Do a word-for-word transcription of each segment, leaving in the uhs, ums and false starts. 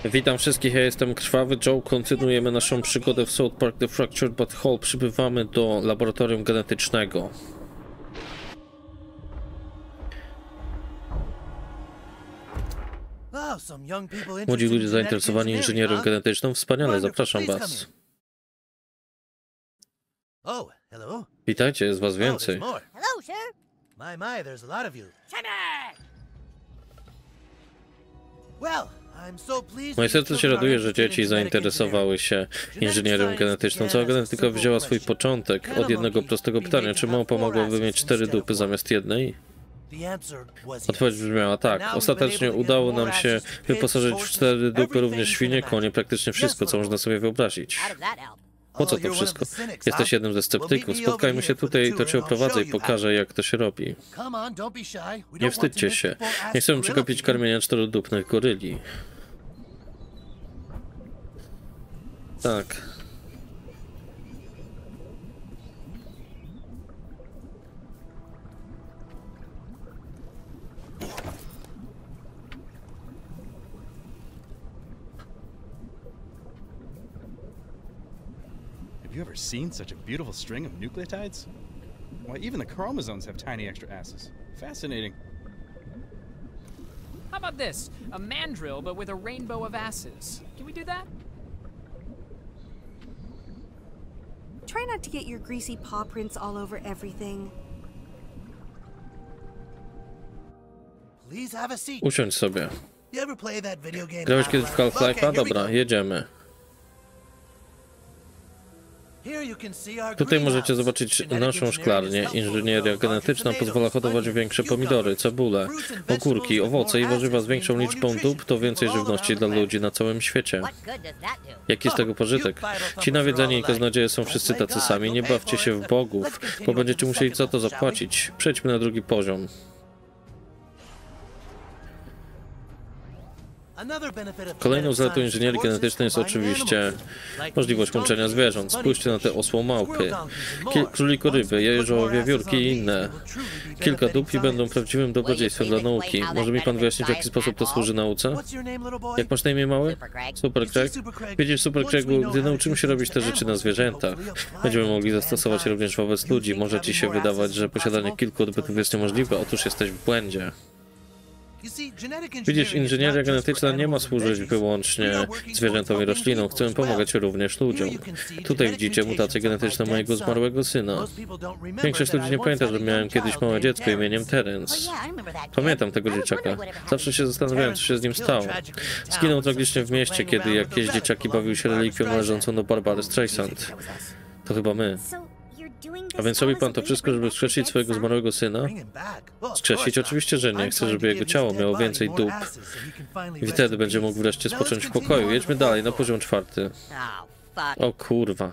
Witam wszystkich, ja jestem Krwawy Joe. Kontynuujemy naszą przygodę w South Park The Fractured But Whole. Przybywamy do laboratorium genetycznego. Młodzi ludzie zainteresowani inżynierią genetyczną. Wspaniale, zapraszam was. Witajcie, jest was więcej. Moje serce się raduje, że dzieci zainteresowały się inżynierią genetyczną. Cała genetyka wzięła swój początek od jednego prostego pytania. Czy małpa mogłaby mieć cztery dupy zamiast jednej? Odpowiedź brzmiała tak. Ostatecznie udało nam się wyposażyć w cztery dupy również świnie, konie, praktycznie wszystko, co można sobie wyobrazić. Po co to wszystko? Jesteś jednym ze sceptyków. Spotkajmy się tutaj, to cię oprowadzę i pokażę, jak to się robi. Nie wstydźcie się. Nie chcę przekopić karmienia czterodupnych goryli. Tak. Have you ever seen such a beautiful string of nucleotides? Why, even the chromosomes have tiny extra asses. Fascinating. How about this? A mandrill, but with a rainbow of asses. Can we do that? Try not to get your greasy paw prints all over everything. Usiądź sobie. Grałeś kiedyś w Half-Life'a? Dobra, jedziemy. Tutaj możecie zobaczyć naszą szklarnię. Inżynieria genetyczna pozwala hodować większe pomidory, cebule, ogórki, owoce i warzywa z większą liczbą dup, to więcej żywności dla ludzi na całym świecie. Jaki z tego pożytek? Ci nawiedzeni i kaznodzieje są wszyscy tacy sami. Nie bawcie się w bogów, bo będziecie musieli za to zapłacić. Przejdźmy na drugi poziom. Kolejną zaletą inżynierii genetycznej jest oczywiście możliwość łączenia zwierząt. Spójrzcie na te osłomałpy, królikoryby, jeżołowie, wiewiórki i inne. Kilka dup i będą prawdziwym dobrodziejstwem dla nauki. Może mi pan wyjaśnić, w jaki sposób to służy nauce? Jak masz na imię, mały? Super Craig. Widzisz, Super Craigu, gdy nauczymy się robić te rzeczy na zwierzętach, będziemy mogli zastosować je również wobec ludzi. Może ci się wydawać, że posiadanie kilku odbytów jest niemożliwe. Otóż jesteś w błędzie. Widzisz, inżynieria genetyczna nie ma służyć wyłącznie zwierzętom i roślinom. Chcemy pomagać również ludziom. Tutaj widzicie mutację genetyczną mojego zmarłego syna. Większość ludzi nie pamięta, że miałem kiedyś małe dziecko imieniem Terence. Pamiętam tego dzieciaka. Zawsze się zastanawiałem, co się z nim stało. Zginął tragicznie w mieście, kiedy jakieś dzieciaki bawiły się relikwią należącą do Barbary Streisand. To chyba my. A więc robi pan to wszystko, żeby skrzesić swojego zmarłego syna? Skrzesić? Oczywiście, że nie. Chcę, żeby jego ciało miało więcej dup. I wtedy będzie mógł wreszcie spocząć w pokoju. Jedźmy dalej, na poziom czwarty. O kurwa.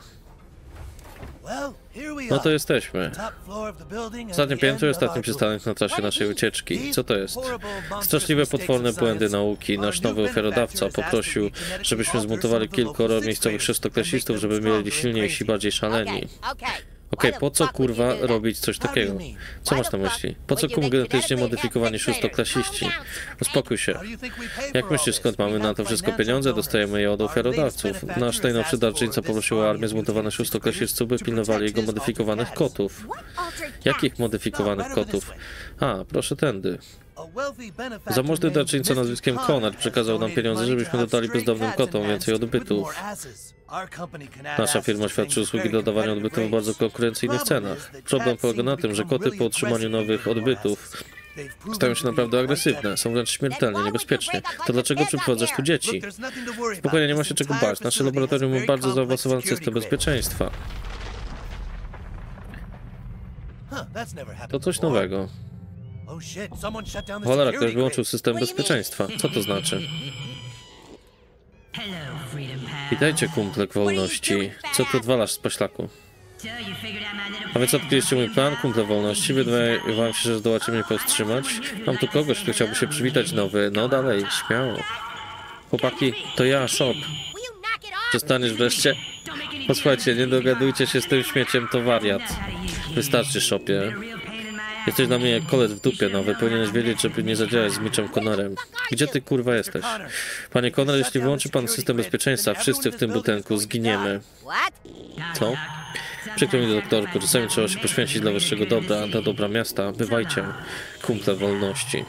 No to jesteśmy. Ostatnie piętro i ostatni przystanek na trasie naszej ucieczki. Co to jest? Straszliwe, potworne błędy nauki. Nasz nowy ofiarodawca poprosił, żebyśmy zmutowali kilkoro miejscowych szóstoklasistów, żeby mieli silniejsi i bardziej szaleni. Okej, okay, po co kurwa robić coś takiego? Co masz na myśli? Po co komu genetycznie modyfikowani szóstoklasiści? Uspokój się. Jak myślisz, skąd mamy na to wszystko pieniądze? Dostajemy je od ofiarodawców. Nasz najnowszy darczyńca poprosił armię zmontowanych szóstoklasistów, by pilnowali jego modyfikowanych kotów. Jakich modyfikowanych kotów? A, proszę tędy. Zamożny darczyńca nazwiskiem Conrad przekazał nam pieniądze, żebyśmy dodali bezdomnym kotom więcej odbytów. Nasza firma świadczy usługi dodawania odbytów w bardzo konkurencyjnych cenach. Problem polega na tym, że koty po otrzymaniu nowych odbytów stają się naprawdę agresywne, są wręcz śmiertelnie niebezpieczne. To dlaczego przyprowadzasz tu dzieci? Spokojnie, nie ma się czego bać. Nasze laboratorium ma bardzo zaawansowany system bezpieczeństwa. To coś nowego. Cholera, ktoś wyłączył system bezpieczeństwa. Co to znaczy? Witajcie, kumple wolności. Co tu odwalasz z poślaku? A więc odkryliście mój plan, kumple wolności? Wydaje wam się, że zdołacie mnie powstrzymać? Mam tu kogoś, kto chciałby się przywitać nowy. No dalej, śmiało. Chłopaki, to ja, Shop. Przestaniesz wreszcie? Posłuchajcie, nie dogadujcie się z tym śmieciem, to wariat. Wystarczy, Shopie. Jesteś dla mnie jak kolet w dupie nowy. Powinieneś wiedzieć, żeby nie zadziałać z Mitchem Connorem. Gdzie ty kurwa jesteś? Panie Connor, jeśli wyłączy pan system bezpieczeństwa, wszyscy w tym budynku zginiemy. Co? Przykro mi, doktorku, czasami trzeba się poświęcić dla wyższego dobra, dla dobra miasta. Bywajcie, kumple wolności.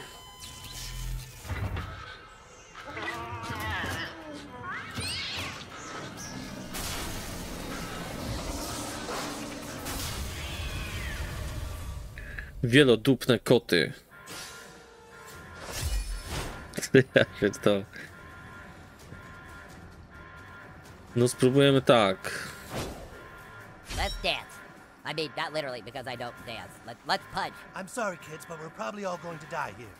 Wielodupne koty. Jak to? No spróbujemy tak. Let's dance. I mean, not literally, because I don't dance. Let, let's punch. I'm sorry, kids, but we're probably all going to die here.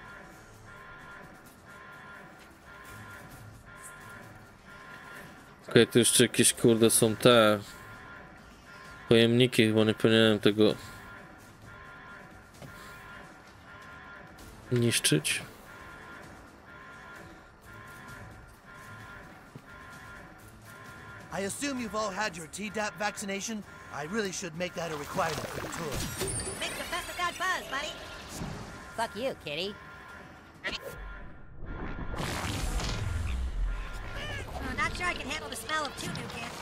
Okej, okay, tu jeszcze jakieś kurde są te pojemniki, bo nie powinienem tego niszczyć. I assume you've all had your T D A P vaccination. I really should make that a requirement for the tour. Make the best of that buzz, buddy. Fuck you, kitty. Oh, not sure I can handle the smell of two new kids.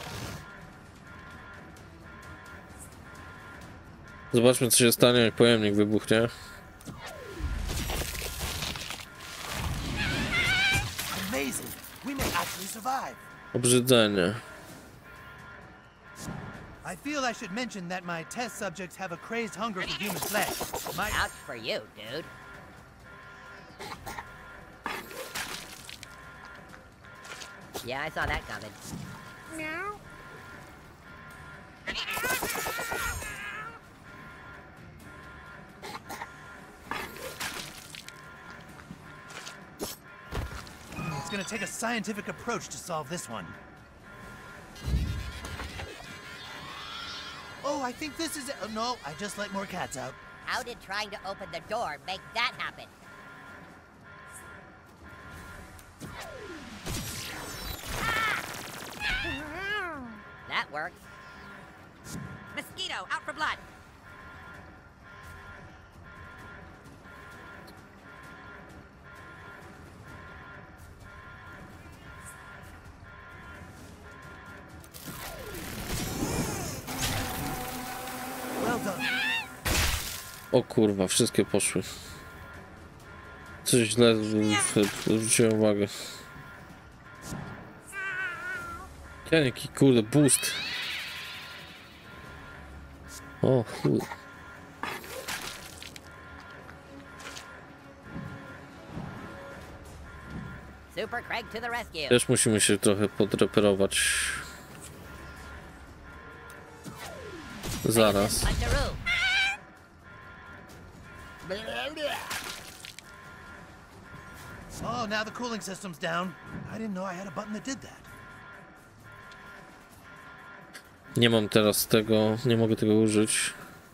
Zobaczmy, co się stanie, jak pojemnik wybuchnie. Amazing. We may actually survive. Obrzydzenie. I feel I should mention that my test subjects have a crazed hunger for human flesh. My Ouch for you, dude. Yeah, I saw that coming. Meow. It's gonna take a scientific approach to solve this one. Oh, I think this is it. Oh, no, I just let more cats out. How did trying to open the door make that happen? That works. Mosquito, out for blood. Well done. O kurwa, wszystkie poszły. Coś źle zwróciłem uwagę. Jaki kurde boost. O chuj. Super Craig to the rescue. Też musimy się trochę podreperować. Zaraz. Puncheroo. Oh, now the cooling system's down. I didn't know I had a button that did that. Nie mam teraz tego, nie mogę tego użyć.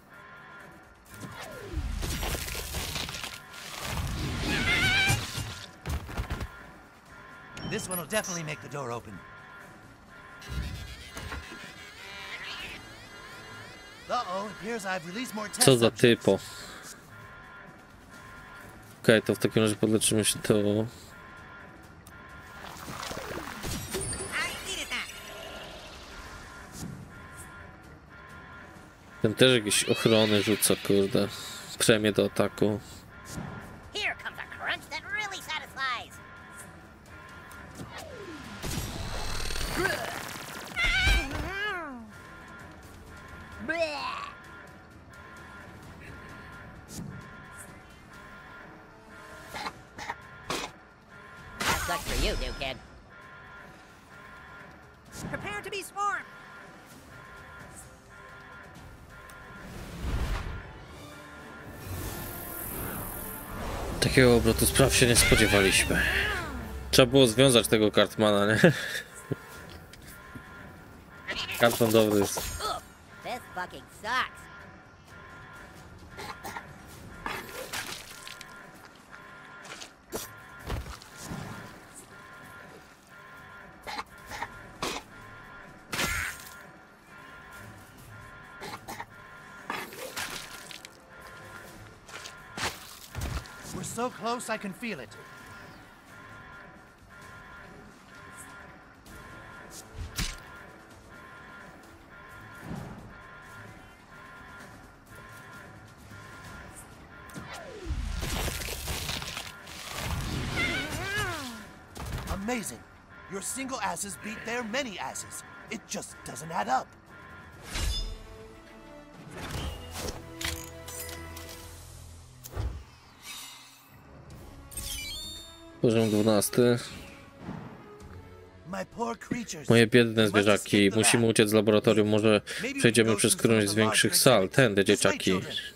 This one will definitely make the door open. Uh-oh, it appears I've released more test Co za subjects. typo. Okej, okay, to w takim razie podleczymy się to. Ten też jakieś ochrony rzuca, kurde. Premię do ataku. Here comes a crunch that really satisfies. That sucks for you, new kid. Prepare to be swarmed. Takiego obrotu spraw się nie spodziewaliśmy. Trzeba było związać tego Cartmana, nie? Cartman dobry jest. Ugh, this fucking sucks. so close I can feel it. Amazing. Your single asses beat their many asses. It just doesn't add up. Poziom dwunasty. My poor creatures. Moje biedne zwierzaki. Musimy uciec z laboratorium. Może przejdziemy przez którąś z większych sal. Tędy, dzieciaki.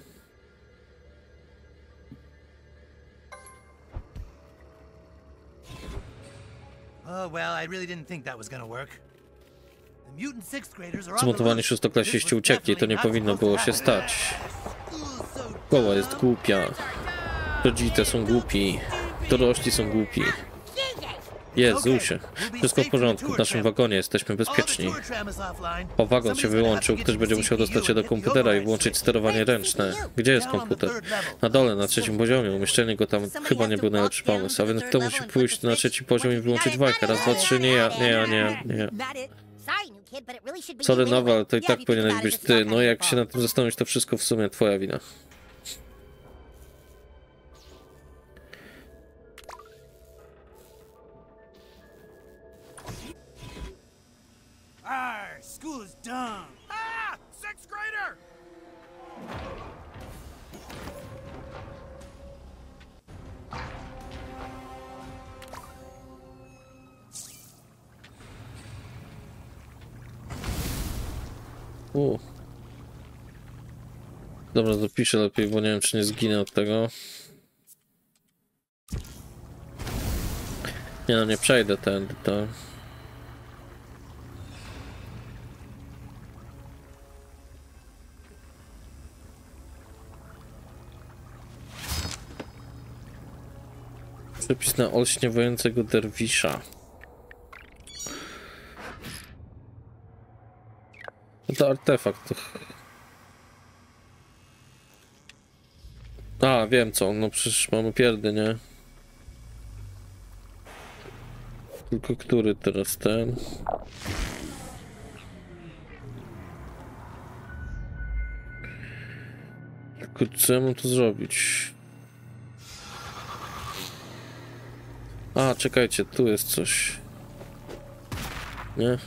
Oh well, I really didn't think that was gonna work. The mutant sixth graders are on the Zmutowani roof. szóstoklasiści uciekli. To nie powinno było się stać. Szkoła jest głupia. Rodzice są głupi. Dorośli są głupi. Jezusie. Wszystko w porządku. W naszym wagonie jesteśmy bezpieczni. O, wagon się wyłączył. Ktoś będzie musiał dostać się do komputera i włączyć sterowanie ręczne. Gdzie jest komputer? Na dole, na trzecim poziomie. Umieszczenie go tam chyba nie był najlepszy pomysł. A więc kto musi pójść na trzeci poziom i wyłączyć wajkę? Raz, dwa, trzy. Nie ja, nie ja, nie ja, nie ja. Sorry, Nowa, ale to i tak powinieneś być ty. No jak się nad tym zastanowić, to wszystko w sumie twoja wina. Arr, school is done. Ah, sixth grader! U. Dobra, zapiszę lepiej, bo nie wiem, czy nie zginę od tego. Nie no, nie przejdę tędy, to... Przepis na olśniewającego derwisza. No to artefakt. A, wiem co, no przecież mamy pierdy, nie? Tylko który teraz ten? Tylko co ja mam tu zrobić? A, czekajcie, tu jest coś. Nie?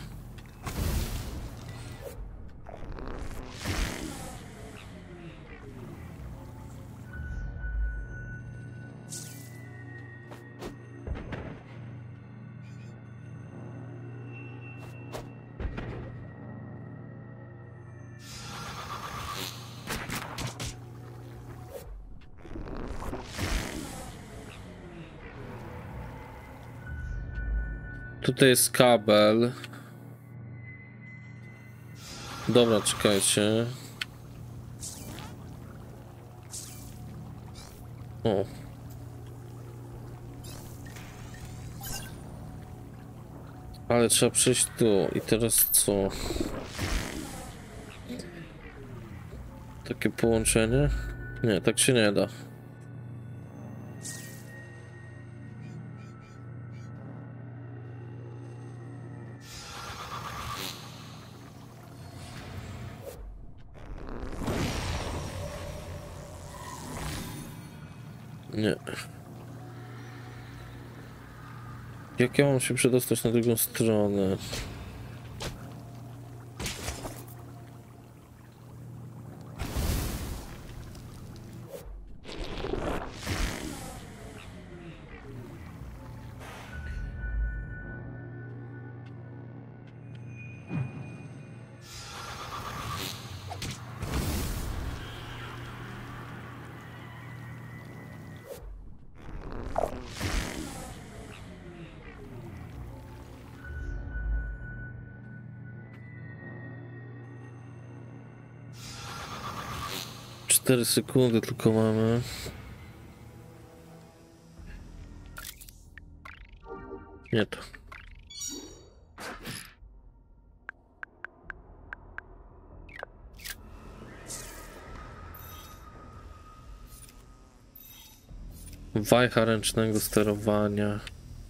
Tutaj jest kabel. Dobra, czekajcie. O. Ale trzeba przejść tu. I teraz co? Takie połączenie? Nie, tak się nie da. Nie. Jak ja mam się przedostać na drugą stronę? cztery sekundy tylko mamy. Nie to. Wajcha ręcznego sterowania.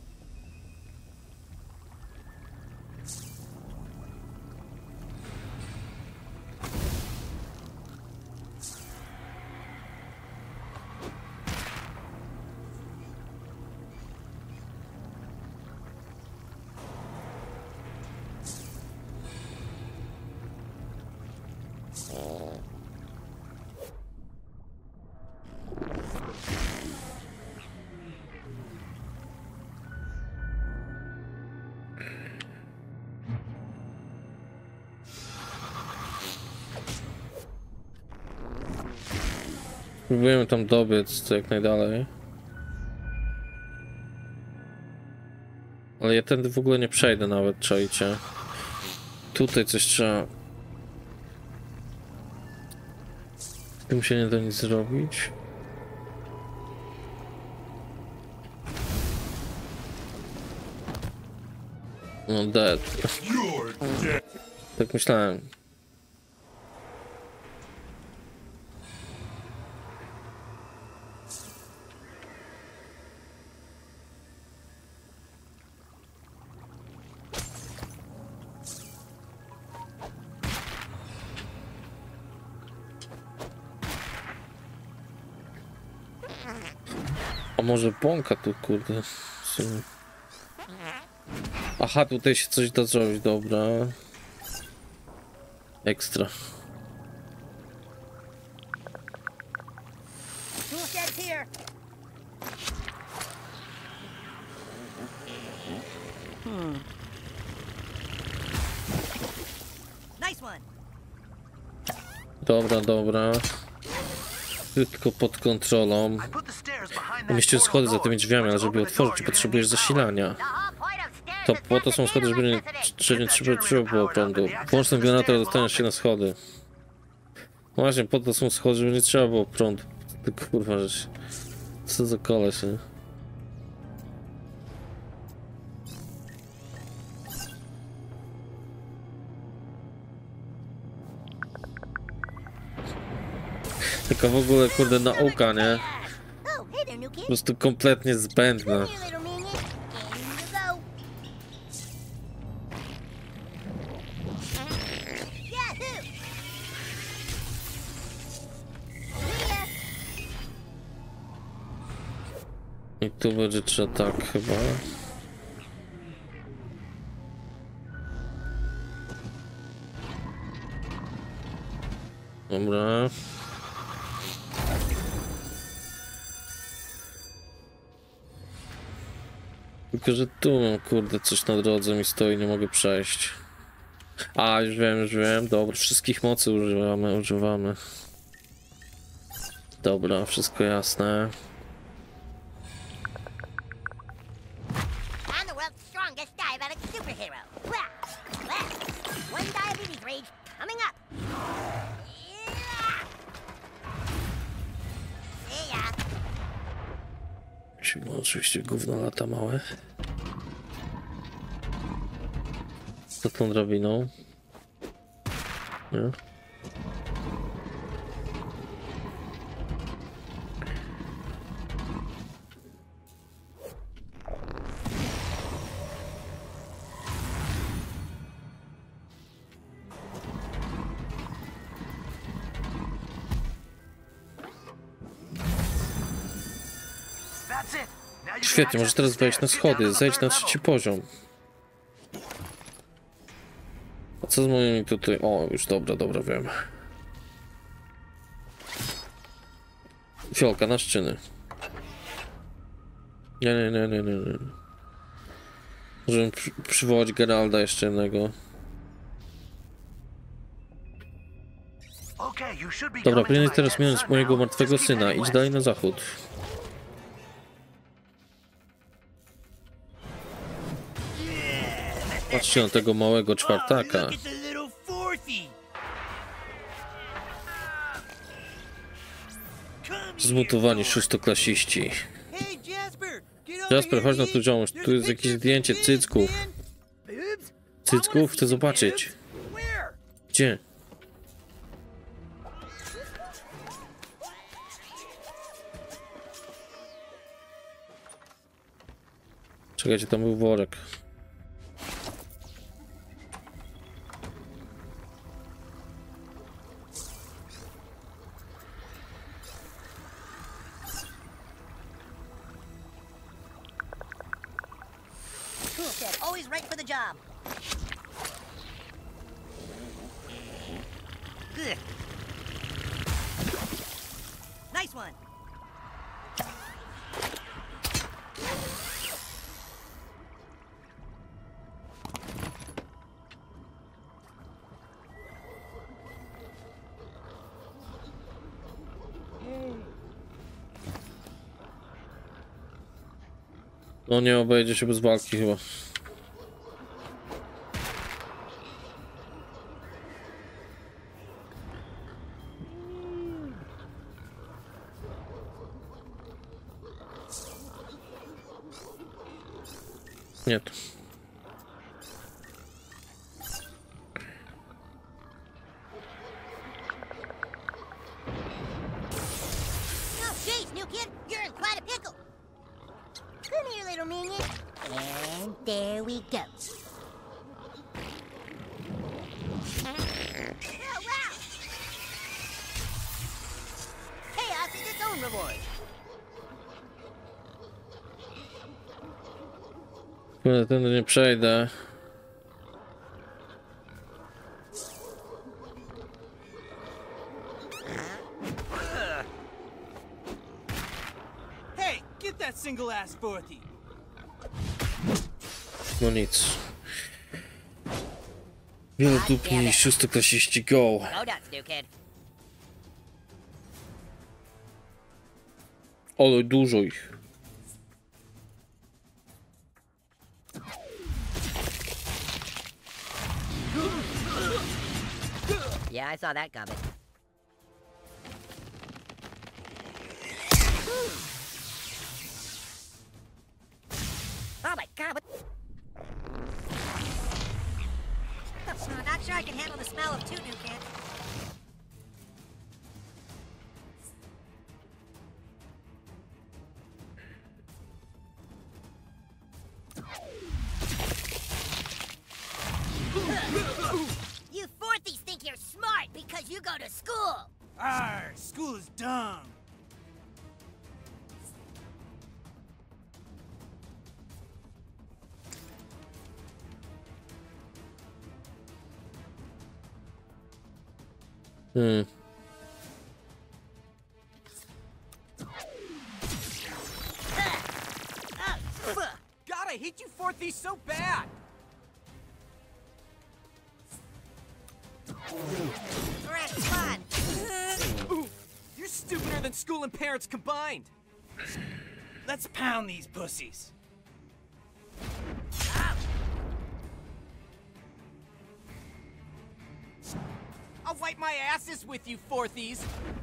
Próbujemy tam dobiec co jak najdalej. Ale ja tędy w ogóle nie przejdę nawet, czajcie. Tutaj coś trzeba... Z tym się nie da nic zrobić. No dead. Tak myślałem. A może bąka tu, kurde. Aha, tutaj się coś da zrobić, dobra. Ekstra. Hmm. Dobra, dobra. Tylko pod kontrolą. Umieścił schody za tymi drzwiami, ale żeby otworzyć potrzebujesz zasilania. To po to są schody, żeby nie, żeby nie trzeba, trzeba było prądu. Włącz ten generator, dostaniesz się na schody. Właśnie, po to są schody, żeby nie trzeba było prądu. Ty kurwa rzecz. Co za koleś, nie? Taka w ogóle, kurde, nauka, nie? Po prostu kompletnie zbędna. I tu będzie trzeba tak chyba. Dobra. Tylko, że tu mam, kurde, coś na drodze mi stoi, nie mogę przejść. A, już wiem, już wiem. Dobra, wszystkich mocy używamy, używamy. Dobra, wszystko jasne. No, oczywiście gówno lata małe. Co tą drabiną? Nie? Świetnie, możesz teraz wejść na schody, zejdź na trzeci poziom. A co z moimi tutaj? O, już dobra, dobra, wiem. Fiolka na szczyny. Nie, nie, nie, nie, nie, nie. Możemy przy przywołać Geralda jeszcze jednego. Dobra, powinieneś teraz minąć mojego martwego syna. Idź dalej na zachód. Patrzcie na tego małego czwartaka. Zmutowani szóstoklasiści. Jasper, chodź na tu ziomuś. Tu jest jakieś zdjęcie cycków. Cycków? Chcę zobaczyć. Gdzie? Czekajcie, tam był worek. Cool kid, always right for the job. Ugh. Nice one. No nie obejdzie się bez walki chyba. Nie. Oh, jeez, new kid, you're in quite a pickle. Come here, little minion. And there we go. Oh, wow! Chaos is its own reward. Kurde, tędy nie przejdę. Hey, get that single ass forty. No nic. Wielodupni, szóstoklasiści, go! Go nuts, new kid. Ale dużo ich. Yeah, I saw that coming. Oh my god, what? I'm not sure I can handle the smell of two new kids. You fourthies think you're smart because you go to school. Arr, school is dumb. Hmm. God, I hate you fourthies so bad. Alright, come on. Ooh, you're stupider than school and parents combined. Let's pound these pussies. I'll wipe my asses with you, fourthies.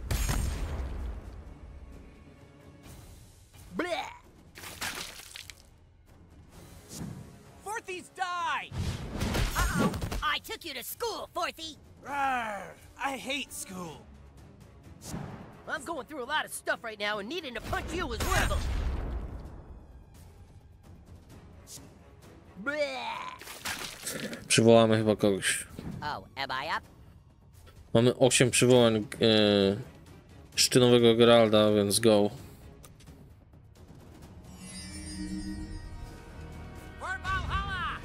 Bleh. Fourthies die! Uh-oh. I took you to school, fourthie. Rawr, I hate school. I'm going through a lot of stuff right now, and needing to punch you is one of them. Bleh. Przywołamy chyba kogoś. Oh, am I up? Mamy osiem przywołań e, sztynowego Geralda, więc go. For Valhalla!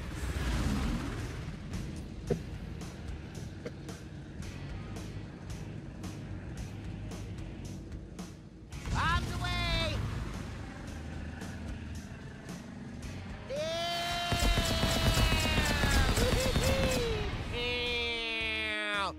On the way! Ew.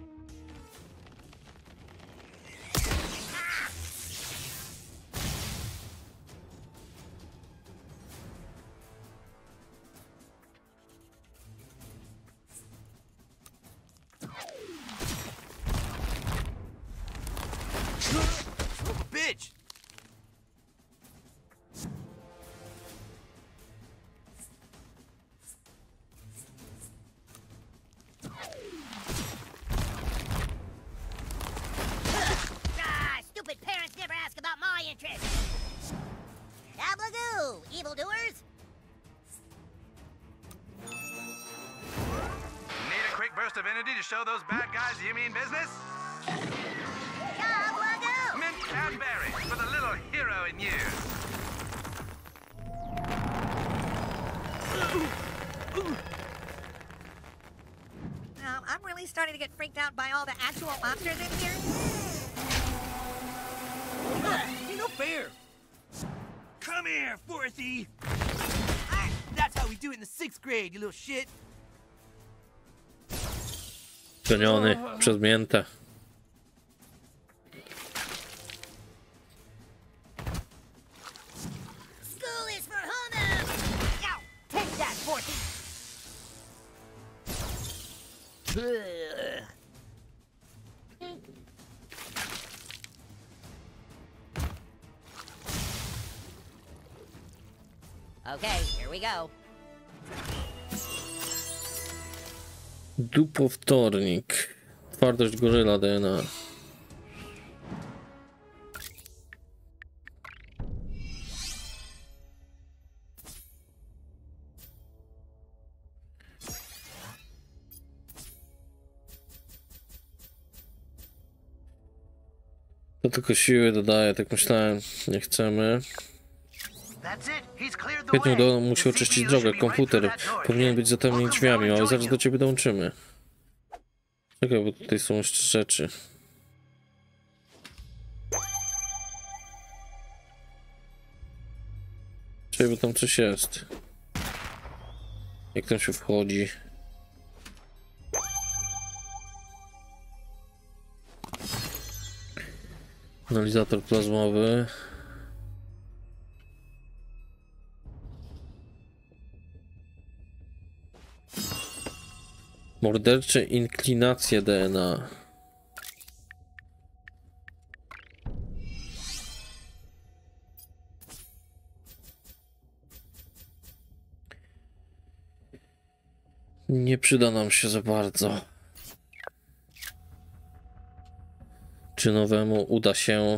Bitch! Ah, stupid parents never ask about my interests. Ablegoo, evildoers. opportunity to show those bad guys you mean business? Mint Cadbury for the little hero in you. Um, I'm really starting to get freaked out by all the actual monsters in here. Ain't no fair. Come here, Forthy. That's how we do it in the sixth grade, you little shit. Goniony przez miętę. School is for Hana. Ow, take that, Forthy. Okay, here we go. Dupowtórnik. Twardość goryla D N A. To tylko siły dodaje, tak myślałem. Nie chcemy. Kwietniu do musi oczyścić drogę. Komputer powinien być za tamtymi drzwiami, ale zaraz do ciebie dołączymy. Czekaj, bo tutaj są jeszcze rzeczy. Czekaj, bo tam coś jest. Jak tam się wchodzi? Analizator plazmowy. Mordercze inklinacje D N A. Nie przyda nam się za bardzo. Czy nowemu uda się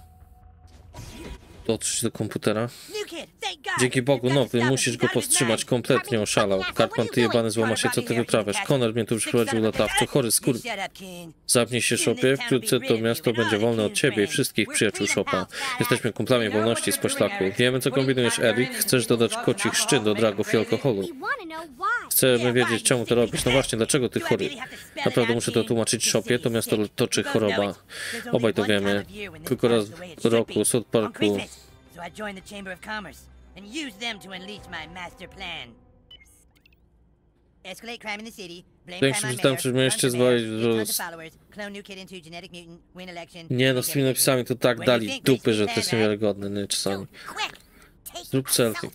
dotrzeć do komputera? Dzięki Bogu, nowy, musisz go powstrzymać, kompletnie oszalał. Cartman, ty jebany, złama się, co ty wyprawiasz? Connor mnie tu przyprowadził latawczo, chory skur... Zamknij się, Shopie, wkrótce to miasto będzie wolne od ciebie i wszystkich przyjaciół Shopa. Jesteśmy kumplami wolności z poślaku. Wiemy, co kombinujesz, Eric. Chcesz dodać kocich szczyn do dragów i alkoholu. Chcemy wiedzieć, czemu to robisz. No właśnie, dlaczego ty chory? Naprawdę muszę to tłumaczyć Shopie, to miasto toczy choroba. Obaj to wiemy. Tylko raz w roku, South Parku. So I joined the Chamber of Commerce and used them to unleash my master plan. Escalate crime in the city, blame crime on mayor, w mieście zwalić wzrost. Nie no, z tymi napisami to tak dali dupy, że to jest niewiarygodne, nie czasami. Zrób selfie.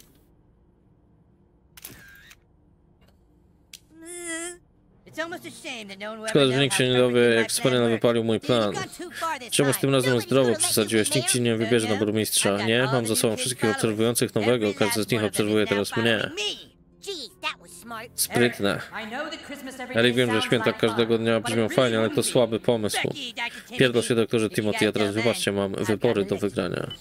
Szkoda, że nikt się nie dowie, jak wspaniale wypalił mój plan. Czemu z tym razem zdrowo przesadziłeś? Nikt ci nie wybierze na burmistrza. Nie, mam za sobą wszystkich obserwujących nowego, każdy z nich obserwuje teraz mnie. Sprytne. Eric, wiem, że święta każdego dnia brzmią fajnie, ale to słaby pomysł. Pierdol się, doktorze Timothy, a teraz wybaczcie, mam wybory do wygrania.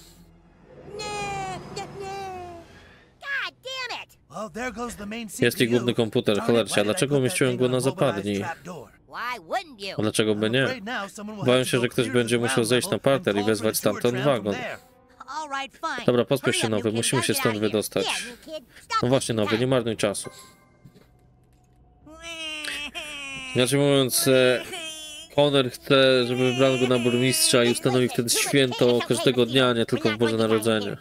Jest i główny komputer, cholercia. Dlaczego umieściłem go na zapadni? A dlaczego by nie? Bałem się, że ktoś będzie musiał zejść na parter i wezwać stamtąd wagon. Dobra, pospiesz się, nowy, musimy się stąd wydostać. No właśnie, nowy, nie marnuj czasu. Inaczej mówiąc, e, Connor chce, żeby wybrano go na burmistrza i ustanowił wtedy święto każdego dnia, nie tylko w Boże Narodzenie.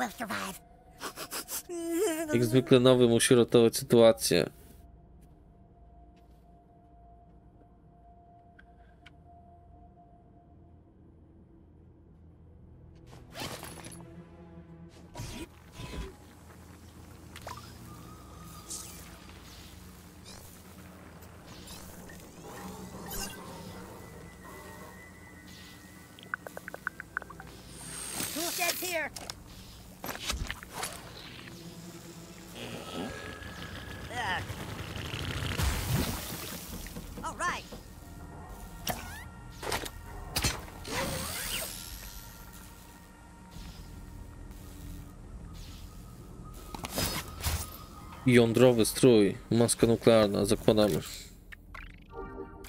Jak zwykle nowy musi ratować sytuację. Jądrowy strój, maska nuklearna, zakładamy.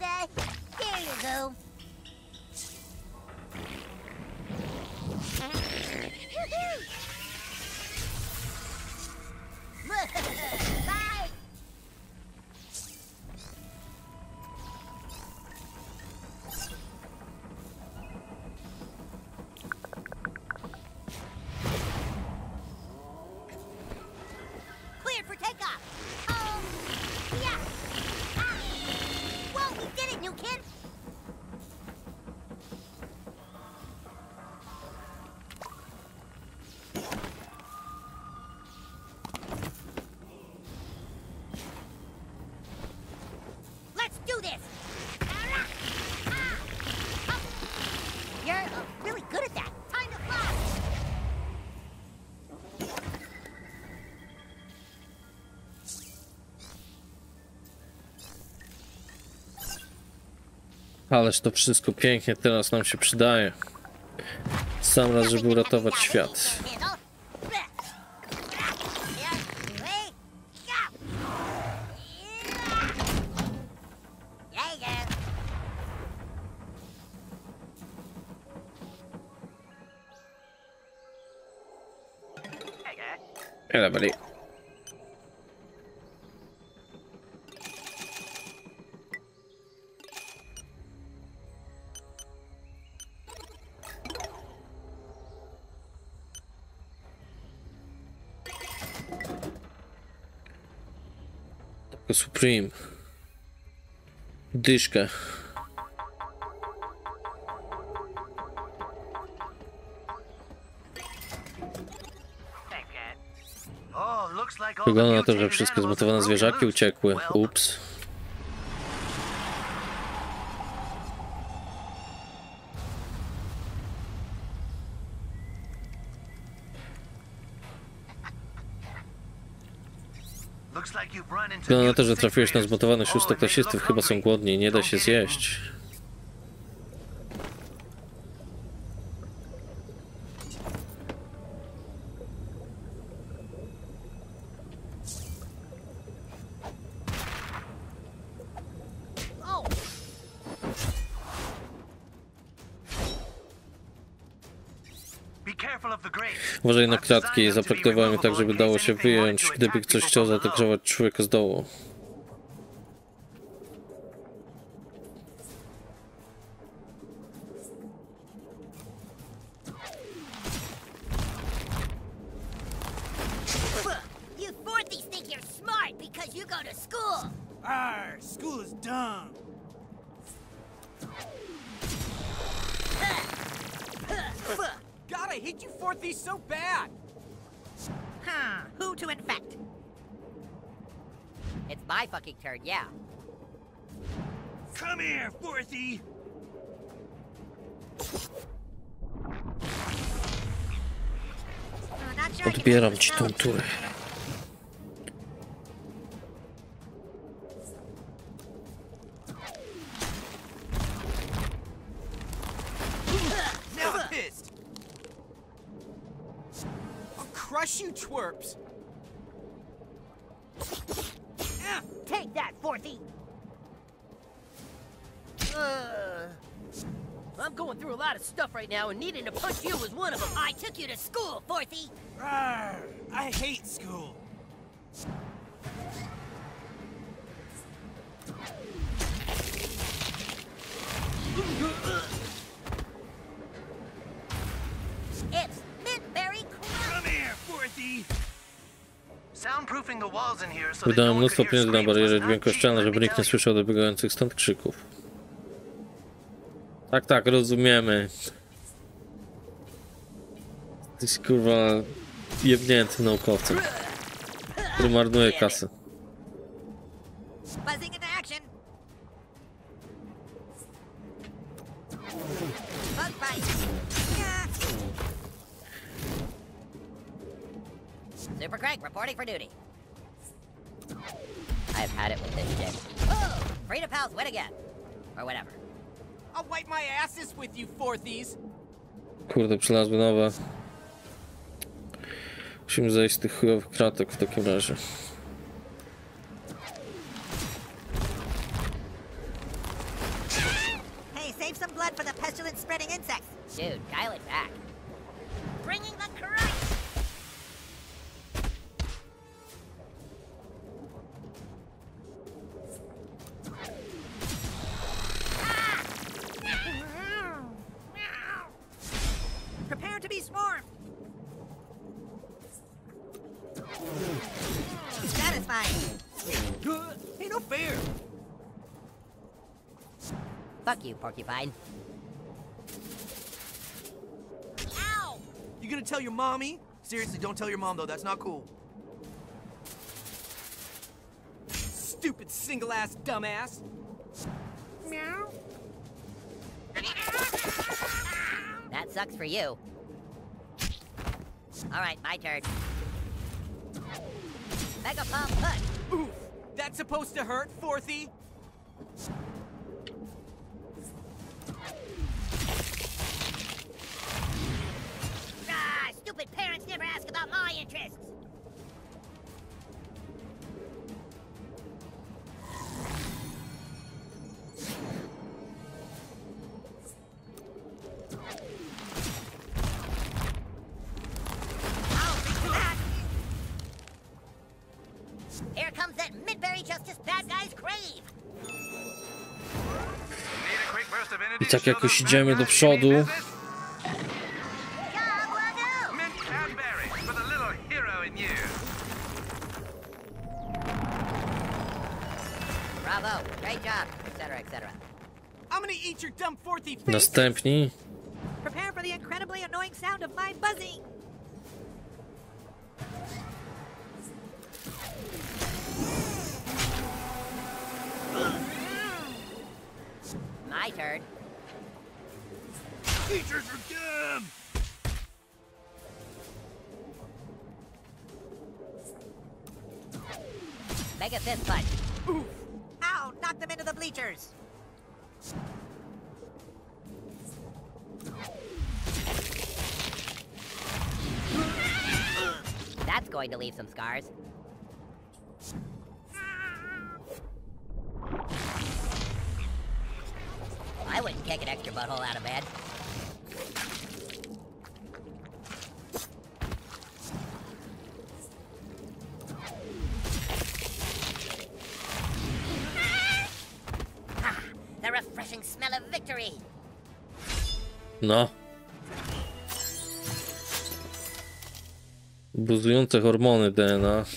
that. There you go. Bye. Cleared for takeoff. Um, yeah. Ah. Whoa, we did it, new kid. Let's do this. Ah. Ah. You're uh, really good at that. Time to fly. Ależ to wszystko pięknie teraz nam się przydaje. Sam raz, żeby uratować świat. Hela, buddy. Supreme. Dyszkę. Wygląda na to, że wszystkie zmutowane zwierzaki uciekły. Ups. Wygląda na to, że trafiłeś na zmutowanych szóstoklasistów. Chyba są głodni, nie da się zjeść. Uważaj na klatki. Zaprojektowałem je tak, żeby dało się wyjąć, gdyby ktoś chciał zaatakować człowieka z dołu. You fourthies think you're smart because you go to school. Arr, school is dumb. God, I hate you fourthies so bad. Huh, who to infect? It's my fucking turn, yeah. Come here, fourthie. Oh, not sure I can Odbieram take ci this tą out. turę. Now I'm pissed. I'll crush you, twerps. Ah, Take that, fourthie. Uh, I'm going through a lot of stuff right now, and needing to punch you was one of them. I took you to school, fourthie. arr, I hate school. It's Midberry Crunch. Come here, fourthie. Soundproofing the walls in here so that no Wydałem one mnóstwo could hear pieniędzy na screams barierę was not dźwiękościane, cheap, let żeby me nikt nie tell you. słyszał dobiegających stąd krzyków. Tak, tak, rozumiemy. Jesteś kurwa jebniętym naukowcem, który marnuje kasę. Buzzing into action. Bug bite. Yeah. Super Crank reporting for duty. I've had it with this shit. Oh, Frida Pals win again. Or whatever. I'll wipe my asses with you, fourthies. Kurde, przylazły nowe. Musimy zejść z tych chujowych kratek w takim razie. Save some blood for the pestilence-spreading insects. Dude, dial it back. Bringing the crunch. Prepare to be swarmed. Satisfying. Good. Ain't no fair. Fuck you, Porcupine. Ow! You gonna tell your mommy? Seriously, don't tell your mom though. That's not cool. Stupid single-ass dumbass. Meow. That sucks for you. All right, my turn. Mega Pump Push. Oof. That's supposed to hurt, Fourthy. Ah, stupid parents never ask about my interests. I'll fix that. Here comes that mid-berry justice bad guys crave. I tak jakoś idziemy do przodu. Job will do. Mint and berry for the little hero in you. Bravo, great job, et cetera, et cetera. I'm gonna eat your dumb Fourthy face. Następni. Prepare for the incredibly annoying sound of my buzzing. My turn. Teachers are dumb. Mega Fist Punch. Oof. Ow, knock them into the bleachers. That's going to leave some scars. I wouldn't kick an extra butthole out of bed. Ah, the refreshing smell of victory. No. Buzujące hormony D N A.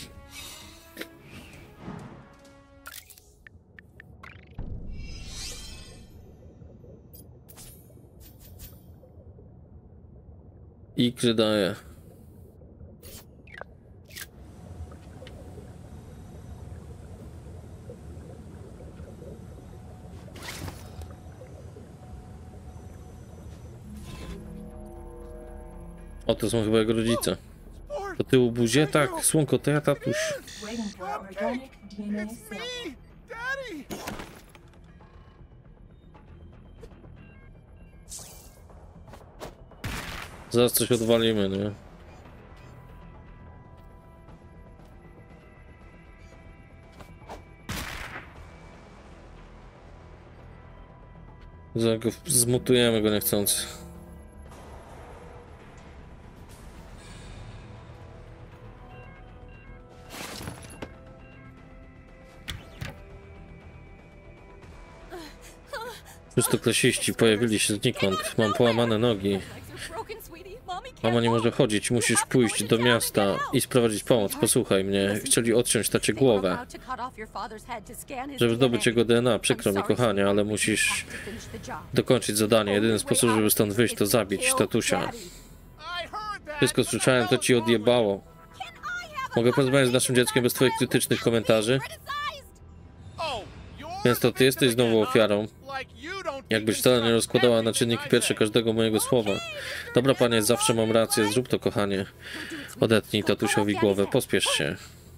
Ikry daje. O, to są chyba jego rodzice. Do tyłu buzie? Tak, słonko, to ja, tatuś. Zaraz coś odwalimy, nie? Zaraz go zmutujemy go niechcący. Szóstoklasiści pojawili się znikąd. Mam połamane nogi. Mama nie może chodzić. Musisz pójść do miasta i sprowadzić pomoc. Posłuchaj mnie. Chcieli odciąć tacie głowę, żeby zdobyć jego D N A. Przykro mi, kochanie, ale musisz dokończyć zadanie. Jedyny sposób, żeby stąd wyjść, to zabić tatusia. Wszystko słyszałem, to ci odjebało. Mogę porozmawiać z naszym dzieckiem bez twoich krytycznych komentarzy? Więc to ty jesteś znowu ofiarą. Jakbyś wcale nie rozkładała na czynniki pierwsze każdego mojego słowa. Dobra, panie, zawsze mam rację. Zrób to, kochanie. Odetnij tatusiowi głowę. Pospiesz się.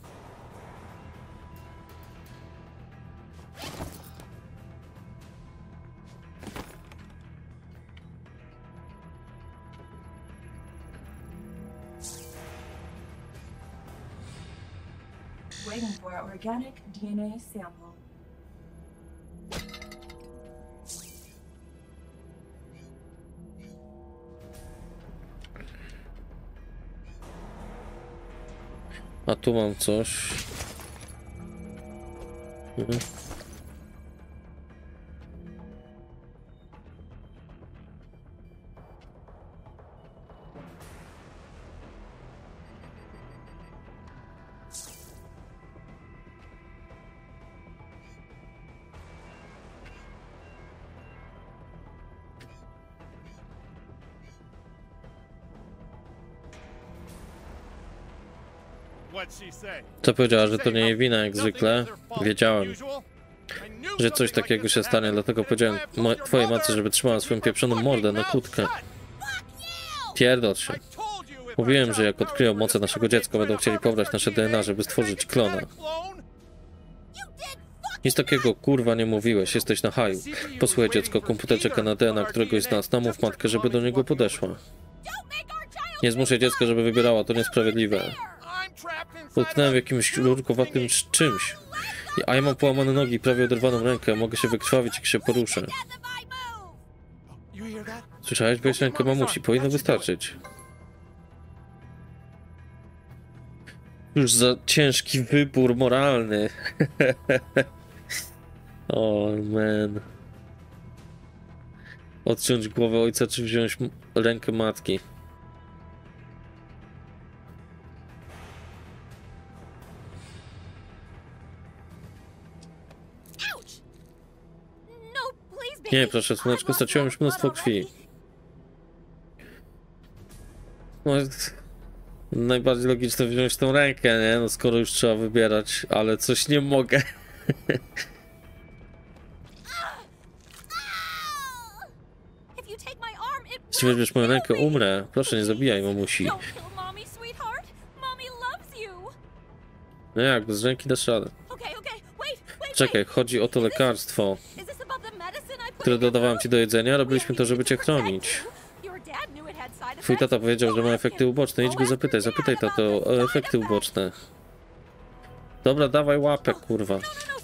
Waiting for organic D N A sample. A tu mam coś. Mhm. Co powiedziała, że to nie jej wina jak zwykle. Wiedziałem, że coś takiego się stanie, dlatego powiedziałem twojej matce, żeby trzymała swoją pieprzoną mordę na kłódkę. Pierdol się. Mówiłem, że jak odkryją moce naszego dziecka, będą chcieli pobrać nasze D N A, żeby stworzyć klona. Nic takiego, kurwa, nie mówiłeś. Jesteś na haju. Posłuchaj, dziecko, komputer czeka na D N A któregoś z nas. Namów matkę, żeby do niego podeszła. Nie zmuszaj dziecka, żeby wybierała, to niesprawiedliwe. Utknąłem w jakimś lurkowatym czymś. A ja mam połamane nogi i prawie oderwaną rękę. Mogę się wykrwawić, jak się poruszę. Słyszałeś? Weź rękę mamusi. Powinno wystarczyć. Już za ciężki wybór moralny. O, man. Odciąć głowę ojca, czy wziąć rękę matki? Nie, proszę, słoneczko, straciłem już mnóstwo krwi. No, najbardziej logiczne wziąć tą rękę, nie? No skoro już trzeba wybierać, ale coś nie mogę. Jeśli weźmiesz moją rękę, umrę. Proszę, nie zabijaj mamusi. No jak, bez ręki dasz radę. Czekaj, chodzi o to lekarstwo, które dodawałem ci do jedzenia. Robiliśmy to, żeby cię chronić. Twój tata powiedział, że ma efekty uboczne. Idź go zapytaj, zapytaj tato o efekty uboczne. Dobra, dawaj łapę, kurwa.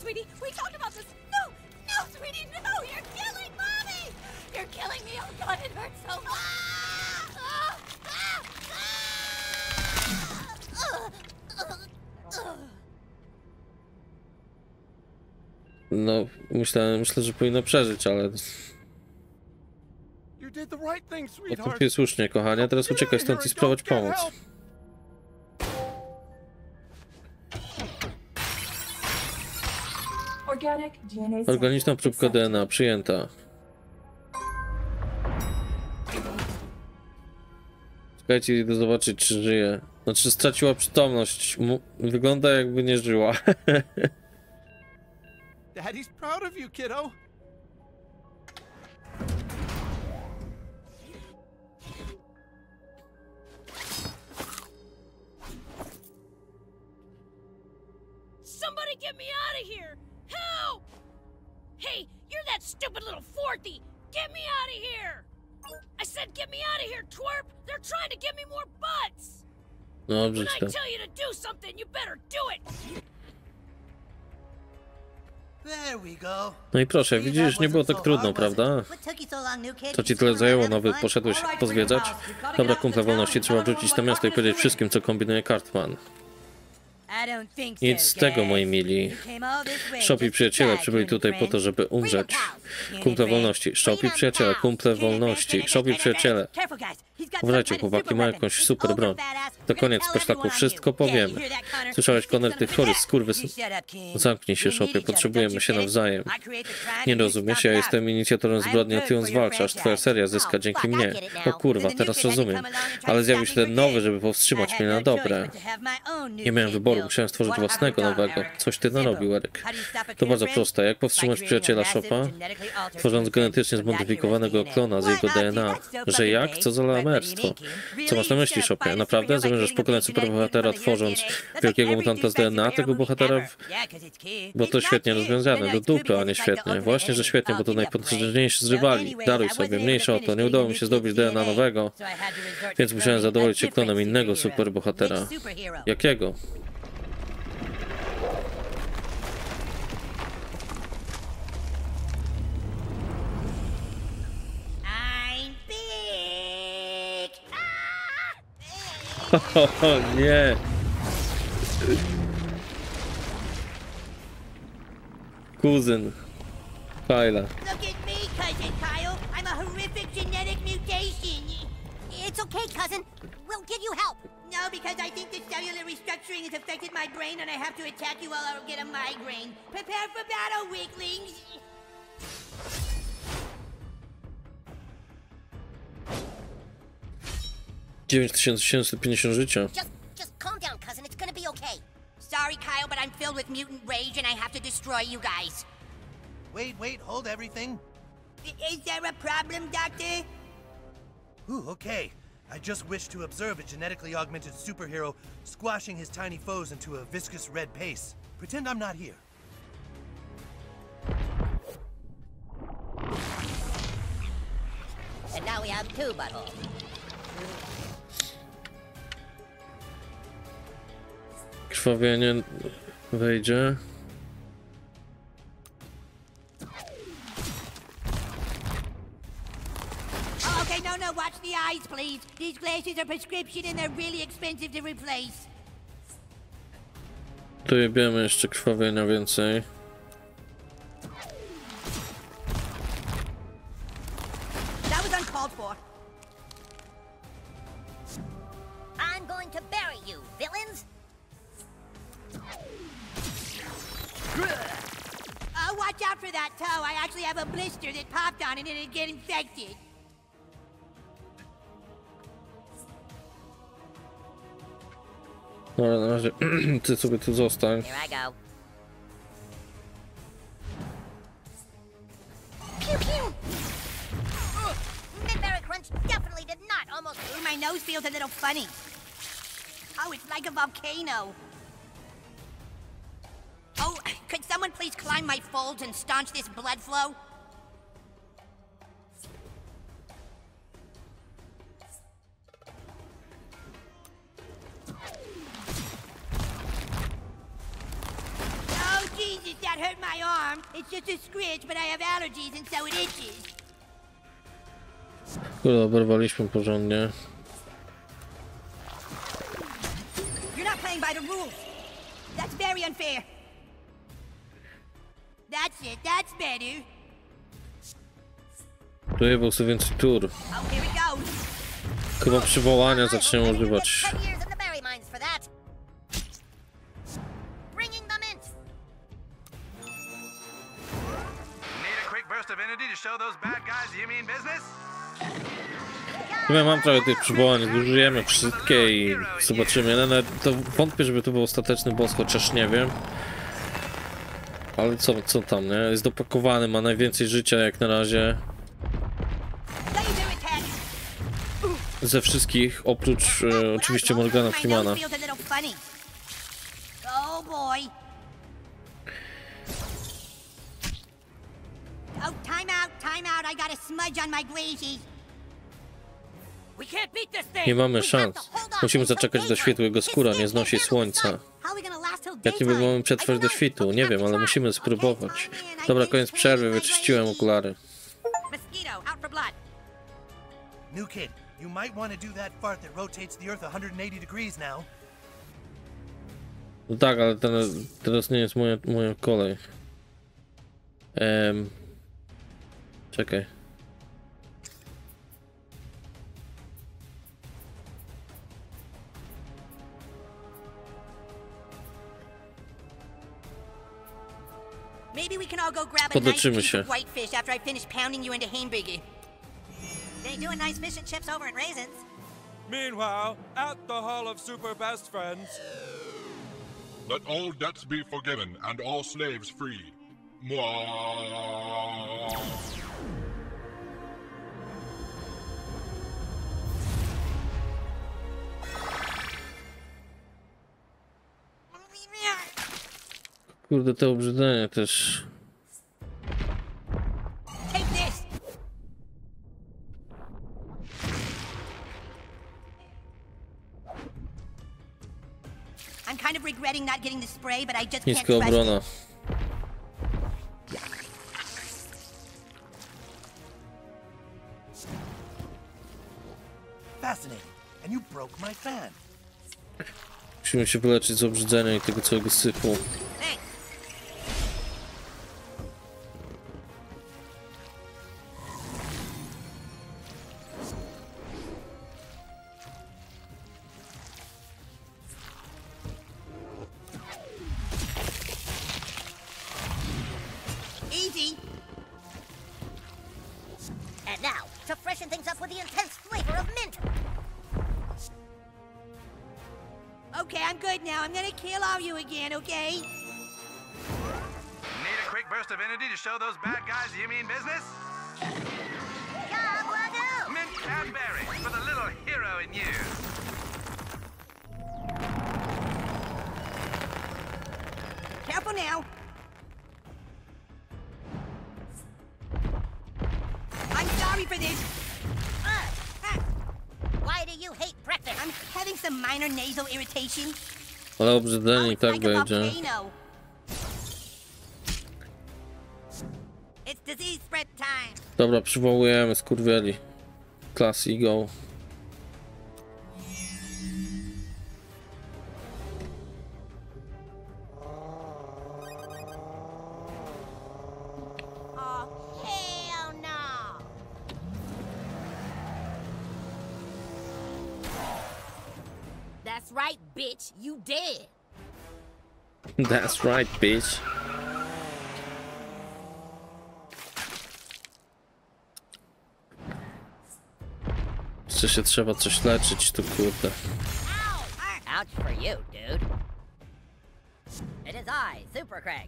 No, myślę, myślę, że powinno przeżyć, ale... Postąpię słusznie, kochanie. Teraz uciekaj stąd i sprowadź pomoc. Organiczna próbka D N A przyjęta. Czekajcie, idę zobaczyć, czy żyje. Znaczy, straciła przytomność. Wygląda, jakby nie żyła. Daddy's proud of you, kiddo. Somebody get me out of here! Help! Hey, you're that stupid little fourthy! Get me out of here! I said get me out of here, twerp! They're trying to give me more butts! Dobrze, when I tell you to do something, you better do it! No i proszę, widzisz, nie było tak trudno, prawda? Co ci tyle zajęło, nowy? Poszedłeś pozwiedzać? Dobra, kumple wolności, trzeba wrócić na miasto i powiedzieć wszystkim, co kombinuje Cartman. Nic z tego, moi mili. Shop i przyjaciele przybyli tutaj po to, żeby umrzeć. Kumple wolności. Shop i przyjaciele, kumple wolności. Shop i przyjaciele. Uważajcie, chłopaki, ma jakąś super broń. To koniec, poszlaku, wszystko powiemy. Słyszałeś, Connor, ty chory skurwysyn. Zamknij się, Shopie, potrzebujemy się nawzajem. Nie rozumiesz, ja jestem inicjatorem zbrodni, a ty ją zwalczasz. Twoja seria zyska dzięki mnie. O kurwa, teraz rozumiem. Ale zjawił się ten nowy, żeby powstrzymać mnie na dobre. Nie miałem wyboru, musiałem stworzyć własnego nowego. Coś ty narobił, Eryk. To bardzo proste. Jak powstrzymać przyjaciela Shopa? Tworząc genetycznie zmodyfikowanego klona z jego D N A. Że jak? Co za lamerstwo? Co masz na myśli, Shopie? Naprawdę? Zamierzasz pokonać superbohatera, tworząc wielkiego mutanta z D N A tego bohatera? W... Bo to świetnie rozwiązane. Do dupy, a nie świetnie. Właśnie, że świetnie, bo to najpotężniejszy z rywali. Daruj sobie, mniejsza o to. Nie udało mi się zdobyć D N A nowego, więc musiałem zadowolić się klonem innego superbohatera. Jakiego? O nie! Kuzyn Kyla. Look at me, cousin Kyle. I'm a horrific genetic mutation. It's okay, cousin. We'll give you help. No, because I think the cellular restructuring has affected my brain and I have to attack you while I'll get a migraine. Prepare for battle, weaklings. dziewięć tysięcy siedemset pięćdziesiąt życia. Just, just calm down, cousin. It's gonna be okay. Sorry, Kyle, but I'm filled with mutant rage and I have to destroy you guys. Wait, wait, hold everything. I- is there a problem, Doctor? Ooh, okay. I just wish to observe a genetically augmented superhero squashing his tiny foes into a viscous red paste. Pretend I'm not here. And now we have two buttholes. Krwawienie wejdzie. Oh, okay, no, no, watch the eyes, please. These glasses are prescription and they're really expensive to replace. Tu jebiemy jeszcze krwawienia więcej. That was uncalled for. I'm going to bury you, villains. Oh, watch out for that toe. I actually have a blister that popped on it and it'd get infected. No, na razie ty sobie tu zostań. Here I go. Pew pew! Midberry Crunch definitely did not almost... Ooh, my nose feels a little funny. Oh, it's like a volcano. Oh, could someone please climb my folds and staunch this blood flow? Oh, Jesus, that hurt my arm. It's just a scratch, but I have allergies and so it itches. Kurde, oberwaliśmy porządnie. You're not playing by the rules. That's very unfair. That's it, that's better. Tu jebał sobie więcej tur. Oh, here it goes. Chyba przywołania zaczniemy używać. ten years in the berry mines for that. Bringing them in. Need a quick burst of energy to show those bad guys you mean business? Ja mam trochę tych przywołań, zużyjemy wszystkie i zobaczymy. No, no, to wątpię, żeby to był ostateczny boss, chociaż nie wiem. Ale co, co tam, nie? Jest dopakowany, ma najwięcej życia jak na razie. Ze wszystkich, oprócz e, oczywiście Morgana Freemana. Oh boy. Oh, time out, time out. I got a smudge on my glazies. We can't beat this thing. Nie mamy szans. Musimy zaczekać do świtu, jego skóra nie znosi słońca. Jak niby mamy przetrwać do świtu? Nie wiem, ale musimy spróbować. Dobra, koniec przerwy, wyczyściłem okulary. New kid, you might want to do that fart that rotates the Earth one hundred eighty degrees now. No tak, ale teraz, teraz nie jest moja, moja kolej. Ehm... Czekaj. Maybe we can all go grab a nice Podleczymy piece się. of whitefish after I finish pounding you into hamburger. They doing nice fish and chips over at Raisins. Meanwhile, at the Hall of Super Best Friends. Let all debts be forgiven and all slaves free. Mwah. Kurde, te obrzydzenie też. Take this. I'm kind of regretting not getting the spray, but I just can't Niska trust obrona. it. Fascinating. And you broke my fan. Musimy się wyleczyć z obrzydzenia i tego całego syfu. Easy. And now, to freshen things up with the intense flavor of mint. Okay, I'm good now. I'm gonna kill all you again, okay? Need a quick burst of energy to show those bad guys you mean business? Job well done. Mint Cadbury for the little hero in you. Careful now. I'm sorry for this. Uh, huh. Why do you hate breakfast? I'm having some minor nasal irritation. Ale obrzydzenie i tak Like a będzie. volcano. It's disease spread time. Dobra, przywołujemy skurwieli. Class i go. Oh, hell no. That's right, bitch. You dead. That's right, bitch. Jeszcze się trzeba coś leczyć, to kurde. Ouch for you, dude. It is I, Super Craig.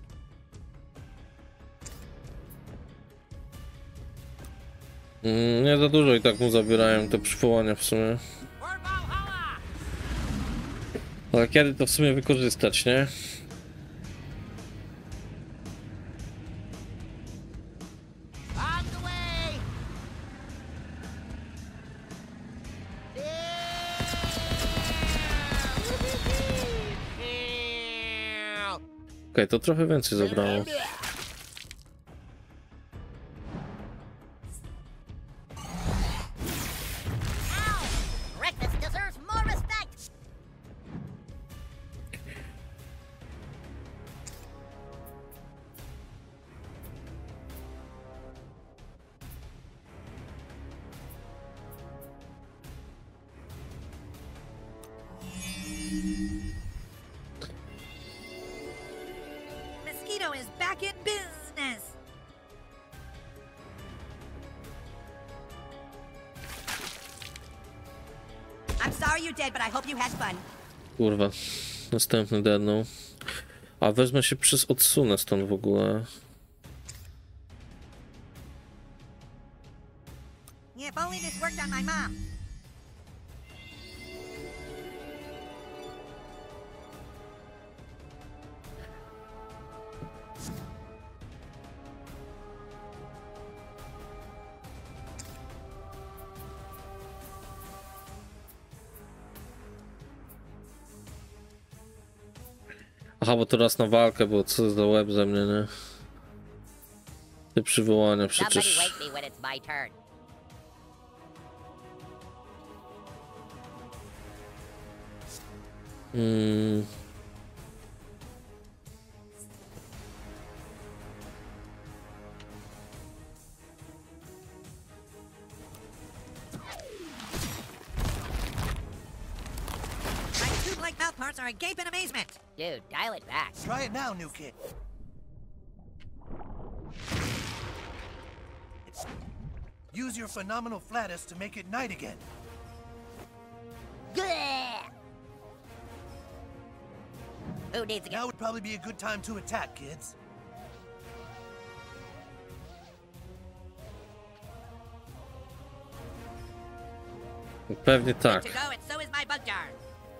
Mm, nie za dużo i tak mu zabierają te przywołania w sumie. Ale kiedy to w sumie wykorzystać, nie? Okej, okay, to trochę więcej zabrało. Is back in business. I'm sorry you're dead, but I hope you had fun. Kurwa, następny deadnął. A wezmę się przez odsunę stąd w ogóle. If only this worked on my mom. Aha, bo to raz na walkę, bo co za łeb ze mnie, nie? Te przywołania przecież... Hmm... Parts are agape in amazement. Dude, dial it back. Try it now, new kid. Use your phenomenal flatus to make it night again. Who needs to get... Now would probably be a good time to attack, kids. Pewnie tak. To go, and so is my bug jar.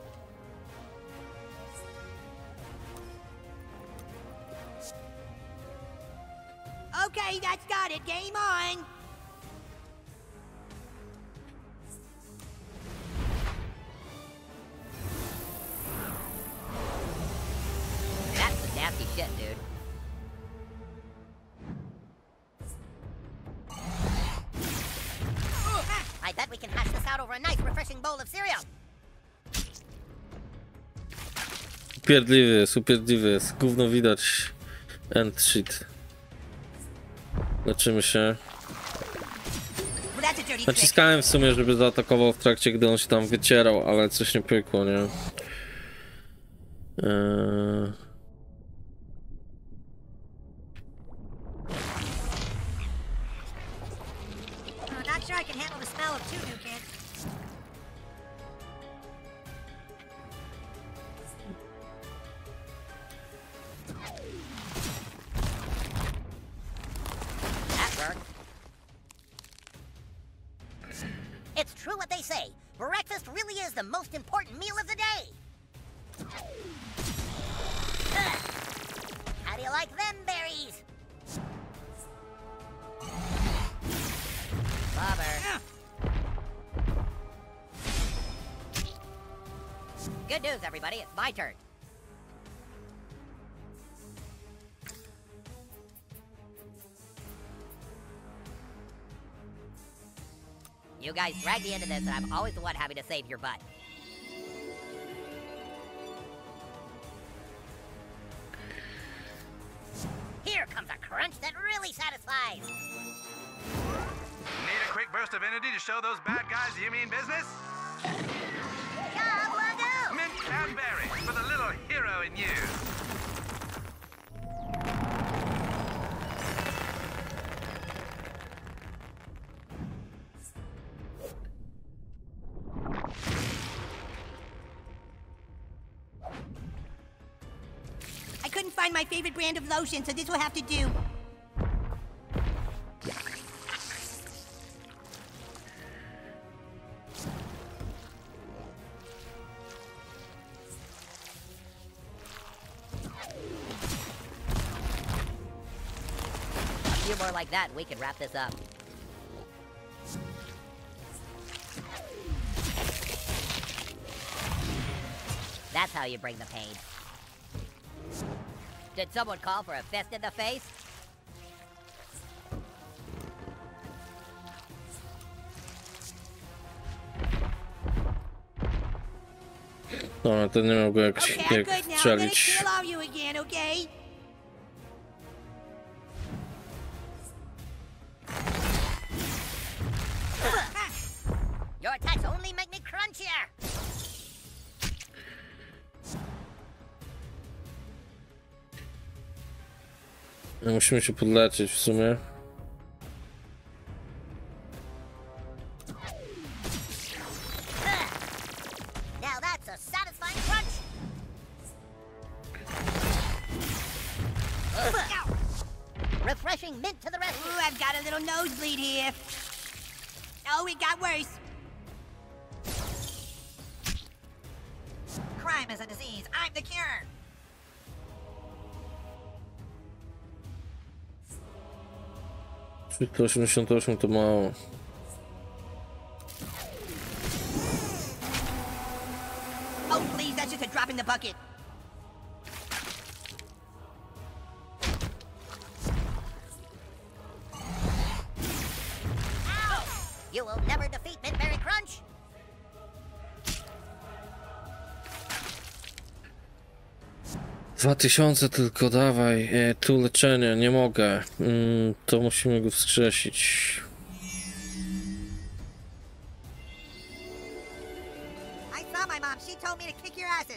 Okay, that's got it. Game on. That's some nasty shit, dude. I bet we can hash this out over a nice, refreshing bowl of cereal. Upierdliwy jest, upierdliwy jest. Gówno widać. End shit. Leczymy się. Naciskałem w sumie, żeby zaatakował w trakcie, gdy on się tam wycierał, ale coś nie pykło, nie? Eee... It's true what they say. Breakfast really is the most important meal of the day. Ugh. How do you like them berries? Bobber. Good news, everybody. It's my turn. You guys drag me into this, and I'm always the one having to save your butt. Here comes a crunch that really satisfies. Need a quick burst of energy to show those bad guys you mean business? Yeah, Blando! Mint Cadbury for the little hero in you. Find my favorite brand of lotion, so this will have to do. A few more like that, and we can wrap this up. That's how you bring the pain. Did someone call for a fist in the face? No, to nie mogło jak, okay, jak I'm good now. I'm gonna strzelić. kill all you again, okay? Your attacks only make me crunchier. Musimy się podleczyć w sumie. Now that's a satisfying crunch. Refreshing mint to the rescue. Ooh, I've got a little nosebleed here. Oh, it got worse. Crime is a disease. I'm the cure. To osiemdziesiąt osiem to mało. Oh, please, that's just a drop in the bucket. Ow! You will never defeat Mintberry Crunch. Dwa tysiące tylko, dawaj. E, tu leczenie, nie mogę. Mm, to musimy go wskrzesić. I saw my mom. She told me to kick your asses.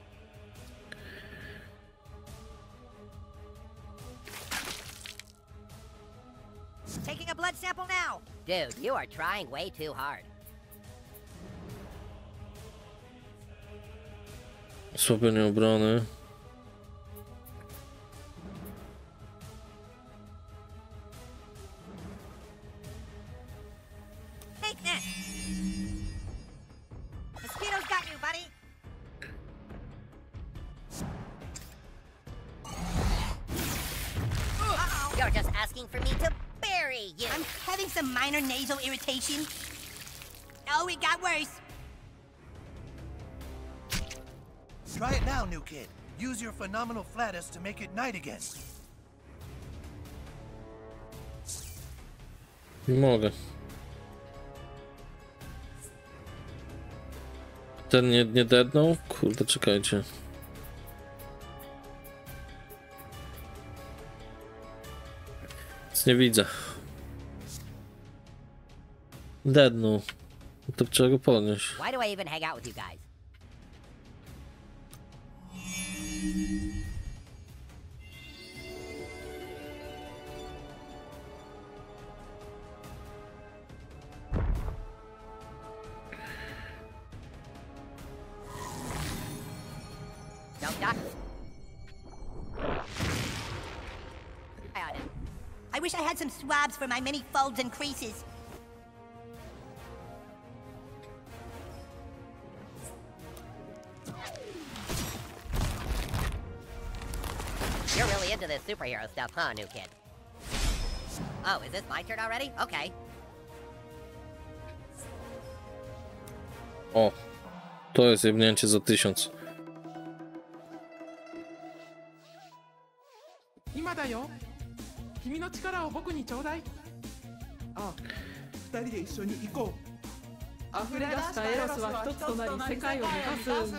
Taking a blood sample now. Dude, you are trying way too hard. Osłabienie obrony. Take this. Mosquitoes got you, buddy. Uh-oh. You're just asking for me to bury you. I'm having some minor nasal irritation. Oh, it got worse. Try it now, new kid. Use your phenomenal flatus to make it night again. Nie mogę. Ten nie, nie dednął? Kurde, czekajcie. Nic nie widzę. Deadnu. To trzeba go podnieść. Why do I even hang out with you guys? No, Doc. I wish I had some swabs for my many folds and creases. You're really into this superhero stuff, huh, new kid? Oh, is this my turn already? Okay. O, to jest jebnięcie za tysiąc. 今だよ。君の力を僕にちょうだい。あ、二人で一緒に行こう。溢れ出したエロスは一つとなり世界を目指す。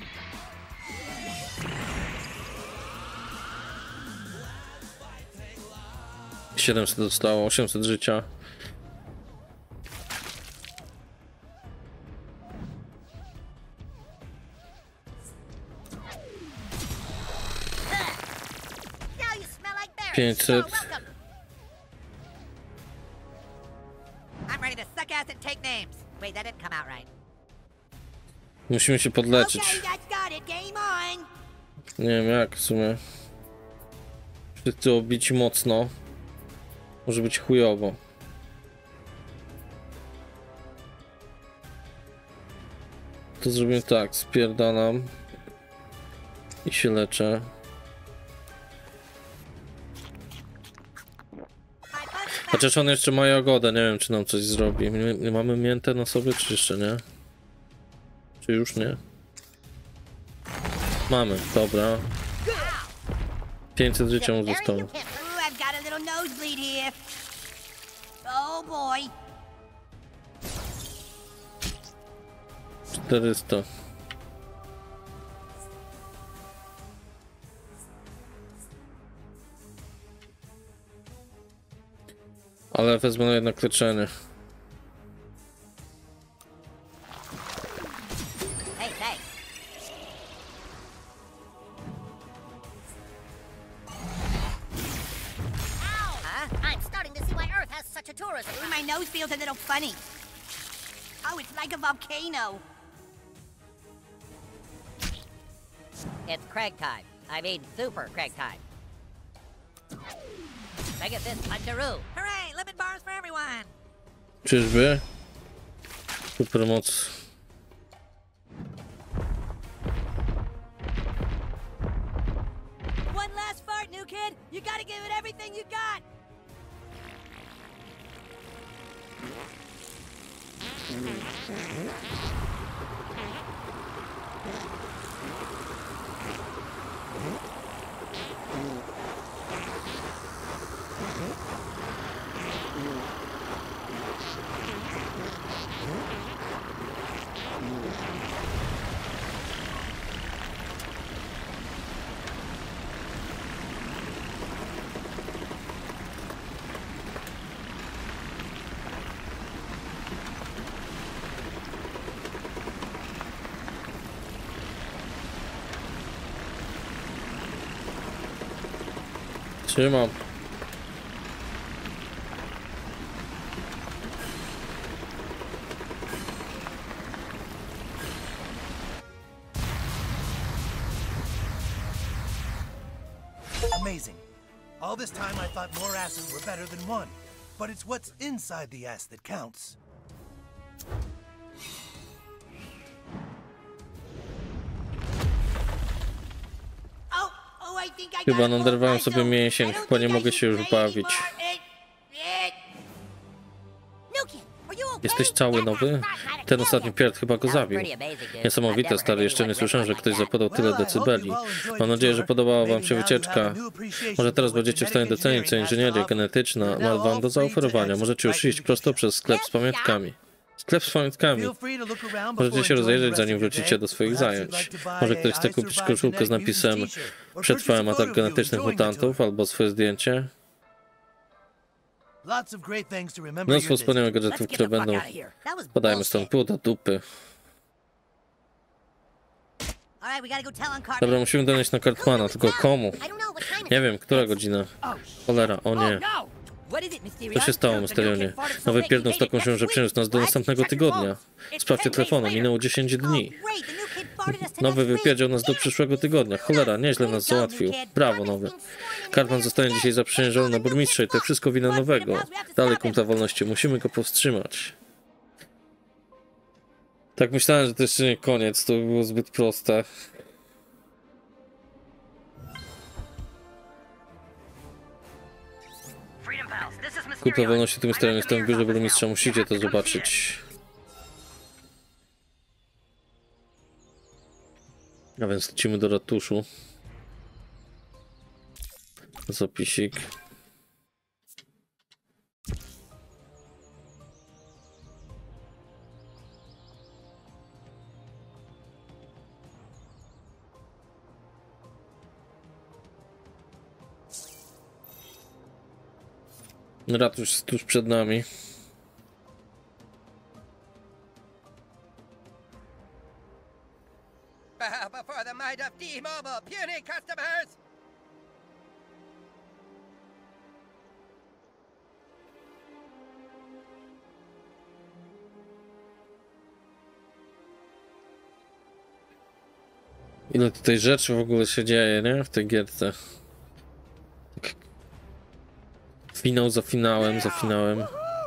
siedemset dostało, osiemset życia. pięćset. Musimy się podleczyć. Nie wiem jak w sumie. Wszyscy obici mocno. Może być chujowo. To zrobimy tak, spierdalam i się leczę. Chociaż on jeszcze ma jagodę, nie wiem czy nam coś zrobi. Nie, nie mamy miętę na sobie, czy jeszcze nie? Czy już nie? Mamy, dobra. pięćset życia mu zostało. czterysta. Ale wezmę na jednak leczenie. My nose feels a little funny. Oh, it's like a volcano. It's Craig time. I mean, super Craig time. Make it this puncheroo. Hooray! Limit bars for everyone. Czyżby? Super moc. One last fart, new kid. You gotta give it everything you got. Trzymam. Amazing. All this time I thought more asses were better than one, but it's what's inside the ass that counts. Chyba naderwałem sobie mięsień, chyba nie mogę się już bawić. Jesteś cały nowy? Ten ostatni pierd chyba go zabił. Niesamowite, stary, jeszcze nie słyszałem, że ktoś zapodał tyle decybeli. Mam nadzieję, że podobała wam się wycieczka. Może teraz będziecie w stanie docenić, co inżynieria genetyczna ma wam do zaoferowania. Możecie już iść prosto przez sklep z pamiątkami. Sklep z pamiątkami. Możecie się rozejrzeć, zanim wrócicie do swoich zajęć. Może ktoś chce kupić koszulkę z napisem "Przetrwałem atak genetycznych mutantów" albo swoje zdjęcie. Lots of great things to remember. Mnóstwo wspaniałych gadżetów, które będą... Podajmy stąd pół do dupy. Dobra, musimy donieść na Cartmana, tylko komu? Nie wiem, która godzina. Cholera, o nie. Co się stało, Mysterionie? Nowy pierdol z taką się, że przeniósł nas do następnego tygodnia. Sprawdźcie telefonu, minęło dziesięć dni. Nowy wypierdział nas do przyszłego tygodnia. Cholera, nieźle nas załatwił. Brawo, Nowy. Cartman zostanie dzisiaj zaprzysiężony na burmistrza i to wszystko wina Nowego. Dalej, Kumta Wolności, musimy go powstrzymać. Tak myślałem, że to jeszcze nie koniec, to było zbyt proste. Kumta Wolności, tu Mysterionie, jestem w biurze burmistrza, musicie to zobaczyć. A więc lecimy do ratuszu. Zapisik. Ratusz jest tuż przed nami. Bow before the might of T-Mobile, puny customers! Ile tutaj rzeczy w ogóle się dzieje, nie? W tej gierce. Finał za finałem, za finałem.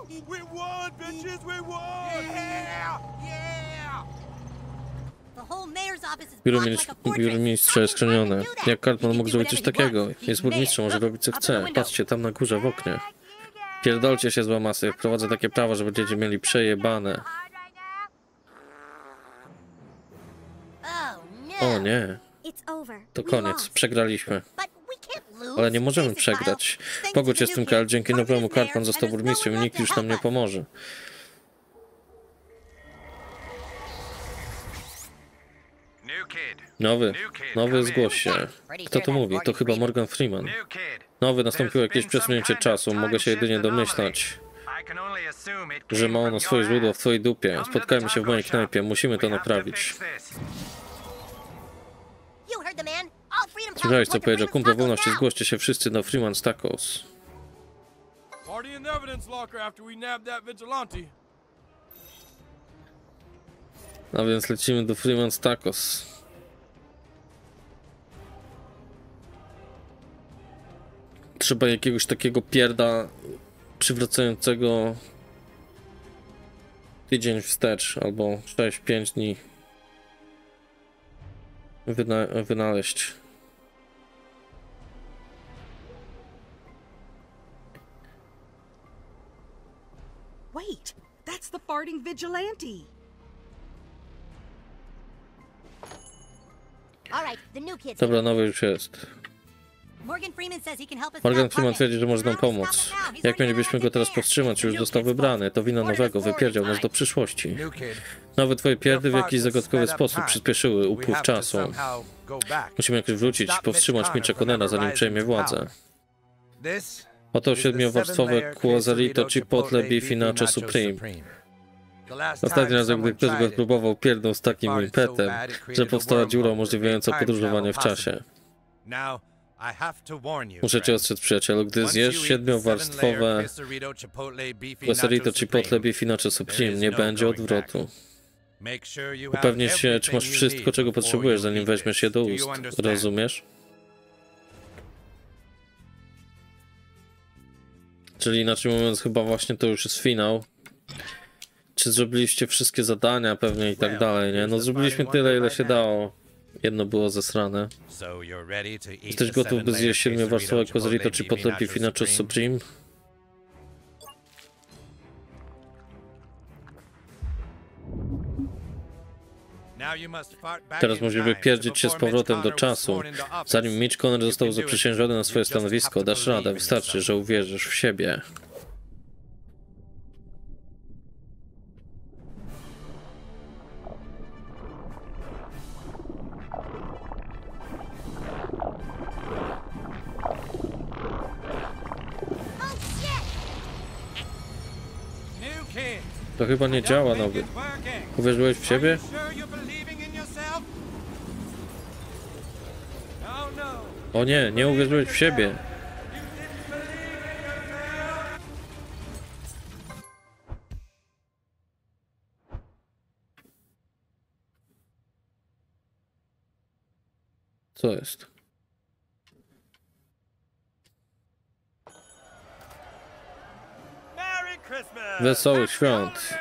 Biuro, biuro ministra jest chronione. Jak Cartman mógł zrobić coś takiego? Jest burmistrzem, może robić co chce. Patrzcie, tam na górze, w oknie. Pierdolcie się z łamasy. Wprowadzę takie prawo, że będziecie mieli przejebane. O nie. To koniec. Przegraliśmy. Ale nie możemy przegrać. Pogódź się z tym, Kyle. Dzięki nowemu Cartman został burmistrzem i nikt już nam nie pomoże. Nowy. Nowy, zgłoś się. Kto to mówi? To chyba Morgan Freeman. Nowy, nastąpiło jakieś przesunięcie czasu. Mogę się jedynie domyślać, że ma ono swoje źródło w twojej dupie. Spotkajmy się w mojej knajpie. Musimy to naprawić. Słyszałeś, co powiedział Kumple Wolności? Zgłoście się wszyscy do Freeman's Tacos. A więc lecimy do Freeman's Tacos. Trzeba jakiegoś takiego pierda przywracającego tydzień wstecz, albo sześć pięć dni wyna wynaleźć. Wait, that's the farting vigilante. Dobra, nowy już jest. Morgan Freeman twierdzi, że może nam pomóc. Jak mielibyśmy go teraz powstrzymać? Już został wybrany. To wina Nowego. Wypierdział nas do przyszłości. Nowe twoje pierdy w jakiś zagadkowy sposób przyspieszyły upływ czasu. Musimy jakoś wrócić, powstrzymać Mitcha Connera, zanim przejmie władzę. Oto siedmiowarstwowe Quasarito Chipotle Beef Nacho Supreme. Ostatni raz, gdy ktoś go próbował, pierdnął z takim impetem, że powstała dziura umożliwiająca podróżowanie w czasie. Muszę cię ostrzec, przyjacielu, gdy zjesz siedmiowarstwowe Quasarito Chipotle Beef Nacho Supreme, nie będzie odwrotu. Upewnij się, czy masz wszystko, czego potrzebujesz, zanim weźmiesz je do ust. Rozumiesz? Czyli inaczej mówiąc, chyba właśnie to już jest finał. Czy zrobiliście wszystkie zadania pewnie i tak dalej, nie? No zrobiliśmy tyle, ile się dało. Jedno było zesrane. Jesteś gotów, by zjeść siedmiowarstwowe Quasarito Chipotle Beef Nacho Supreme? Teraz musimy pierdzić się z powrotem do czasu. Zanim Mitch Conner został zaprzysiężony na swoje stanowisko, dasz radę, wystarczy, że uwierzysz w siebie. To chyba nie działa, nowy. Uwierzyłeś w siebie? O nie, nie uwierzyłeś w siebie. Co jest? Wesołych świąt.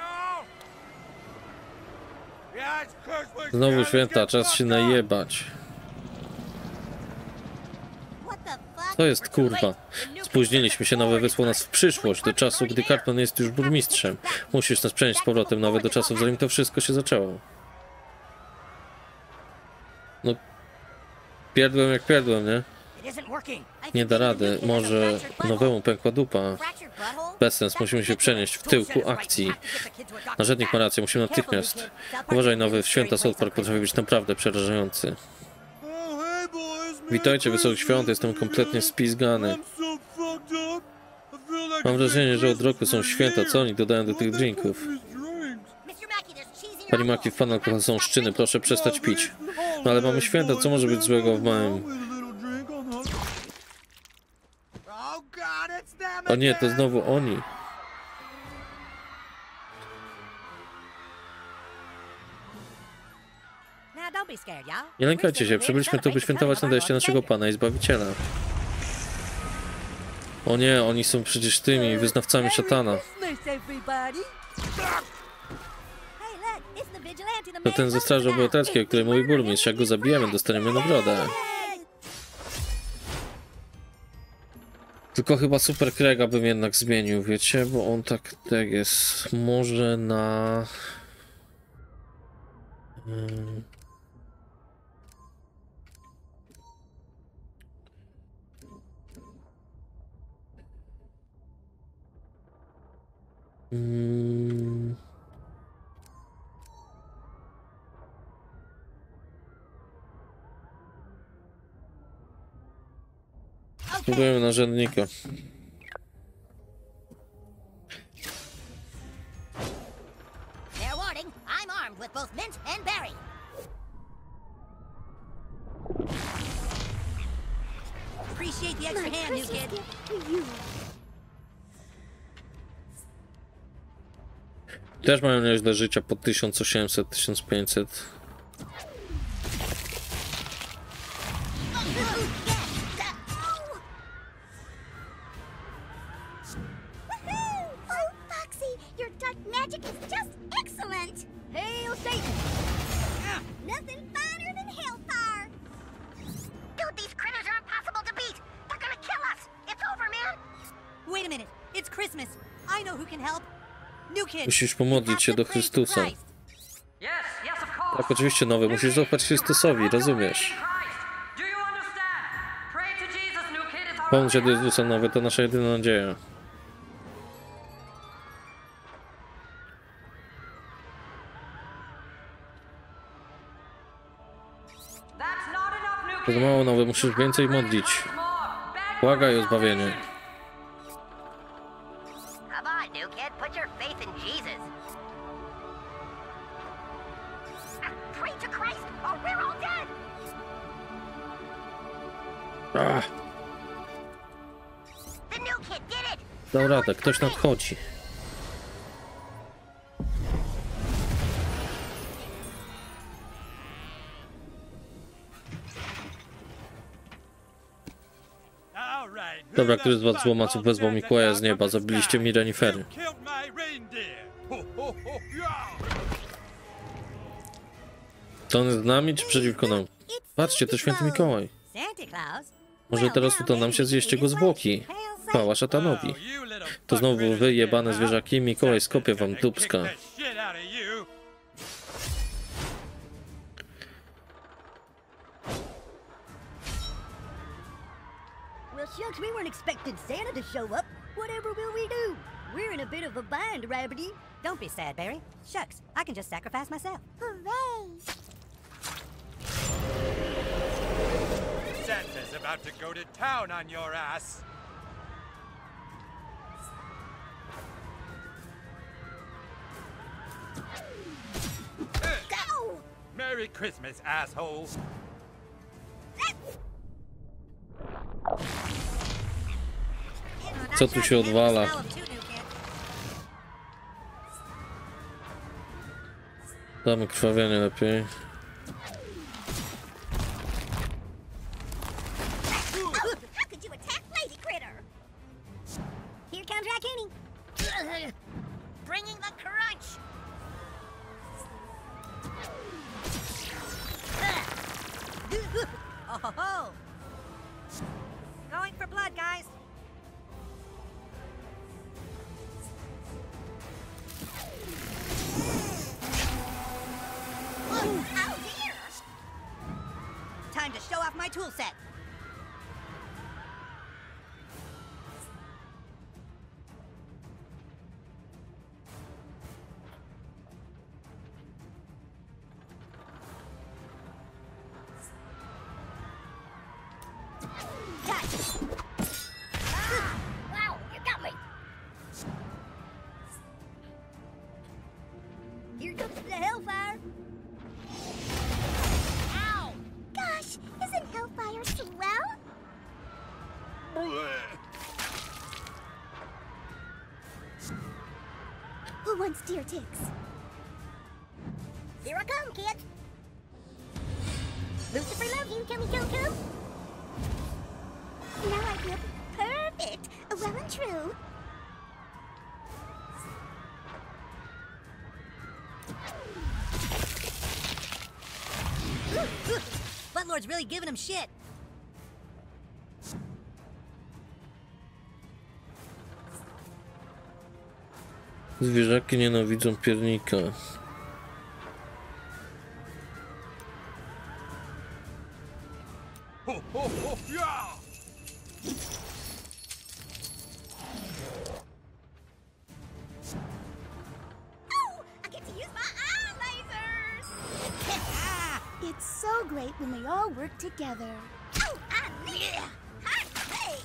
Znowu święta, czas się najebać. Co jest, kurwa? Spóźniliśmy się, nowy wysłał nas w przyszłość, do czasu, gdy Cartman jest już burmistrzem. Musisz nas przenieść z powrotem, nawet do czasów, zanim to wszystko się zaczęło. No... Pierdłem jak pierdłem, nie? Nie da rady. Może nowemu pękła dupa. Bez sens, musimy się przenieść w tyłku akcji. Narzędnik ma rację, musimy natychmiast. Uważaj, nowy, święta South Park potrafi być naprawdę przerażający. Witajcie, wesołych świąt, jestem kompletnie spizgany. Mam wrażenie, że od roku są święta, co oni dodają do tych drinków? Pani Maki, w pana alkohol są szczyny, proszę przestać pić. No ale mamy święta, co może być złego w małym... O nie, to znowu oni. Nie lękajcie się, przybyliśmy tu, by świętować nadejście naszego Pana i Zbawiciela. O nie, oni są przecież tymi wyznawcami szatana. To ten ze Straży Obywatelskiej, o której mówi burmistrz. Jak go zabijemy, dostaniemy nagrodę. Tylko chyba Super Craiga bym jednak zmienił, wiecie? Bo on tak, tak jest. Może na... Hmm. Hmm. Spróbujemy narzędnika. Też mają nieźle życia po tysiąc osiemset, tysiąc pięćset. Musisz pomodlić się do Chrystusa. Tak, oczywiście, nowy. Musisz zaufać Chrystusowi, rozumiesz? Pomóż się do Jezusa, nowy, to nasza jedyna nadzieja. To za mało, nowy. Musisz więcej modlić. Błagaj o zbawienie. Ah. Dał radę, ktoś nadchodzi. Dobra, który z was złomaców wezwał Mikołaja z nieba? Zabiliście mi renifery. To on jest z nami, czy przeciwko nam? Patrzcie, to święty Mikołaj. Może teraz uda nam się zjeść jego zwłoki. Chwała szatanowi. To znowu wy, jebane zwierzaki. Mikołaj skopie wam dupska. Well, shucks, we weren't expecting Santa to show up. Whatever will we do? We're in a bit of a bind, Rabbity. Don't be sad, Barry. Shucks, I can just sacrifice myself. Hooray! Santa's about to go to town on your ass. Merry Christmas, asshole. Co tu się odwala? Damy krwawienie lepiej. How could you attack Lazy Critter? Here comes Raccoony. Bringing the crunch. Oh ho ho! Going for blood, guys. Oh dear! Time to show off my tool set. Wow, you got me. Here comes the Hellfire. Ow! Gosh, isn't Hellfire swell? Who wants deer ticks? Here I come, kid. Lucifer loves you. Come, come, come. Now I feel perfect. Well and true. Buttlord's really giving him shit. Zwierzaki nienawidzą piernika. Ho, ho, ho, yeah! Oh, I get to use my eye lasers. It's so great when we all work together. Oh, I yeah. Hi, hey.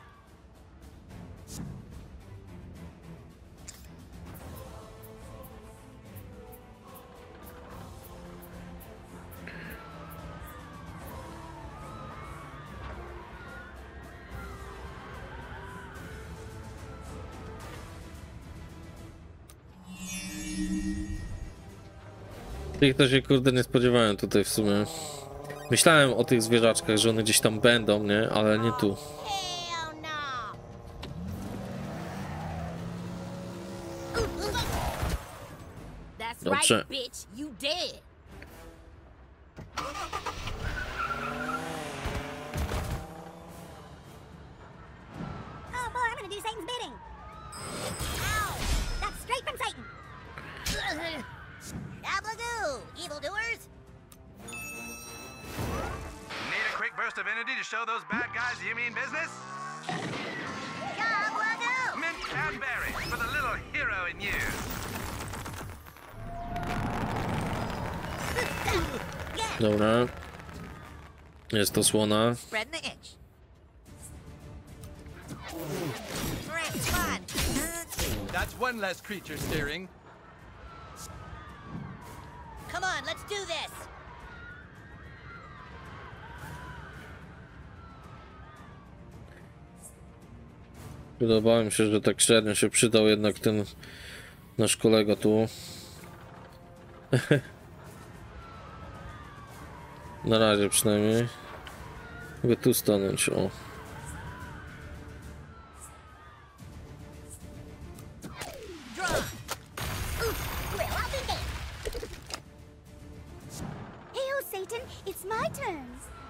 Tych to się kurde nie spodziewałem tutaj w sumie. Myślałem o tych zwierzaczkach, że one gdzieś tam będą, nie? Ale nie tu. Hell no. That's Dobrze. right, bitch. You dead. Oh boy, I'm gonna do Satan's bidding. Ow! That's straight from Satan. Gobbledoo, evildoers. Need a quick burst of energy to show those bad guys you mean business? Gobbledoo. Mint and berry for the little hero in you. Dobra. Jest to słona. Spreading the itch. Great spot. That's one less creature steering. Come on, let's do this. Wydawało mi się, że tak średnio się przydał jednak ten nasz kolega tu. Na razie przynajmniej. Mogę tu stanąć, o. Hail, Satan, it's my turn.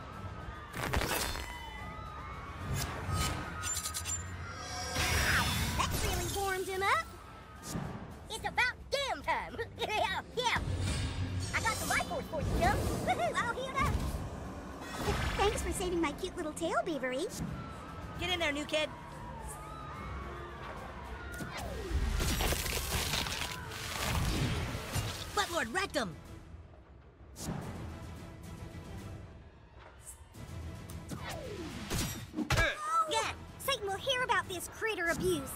That really warmed him up. It's about damn time. yeah, yeah. I got some life force for you, chum. Woohoo, all healed up. Thanks for saving my cute little tail, Beavery. Get in there, new kid. Buttlord wrecked him. Yeah, Satan will hear about this critter abuse.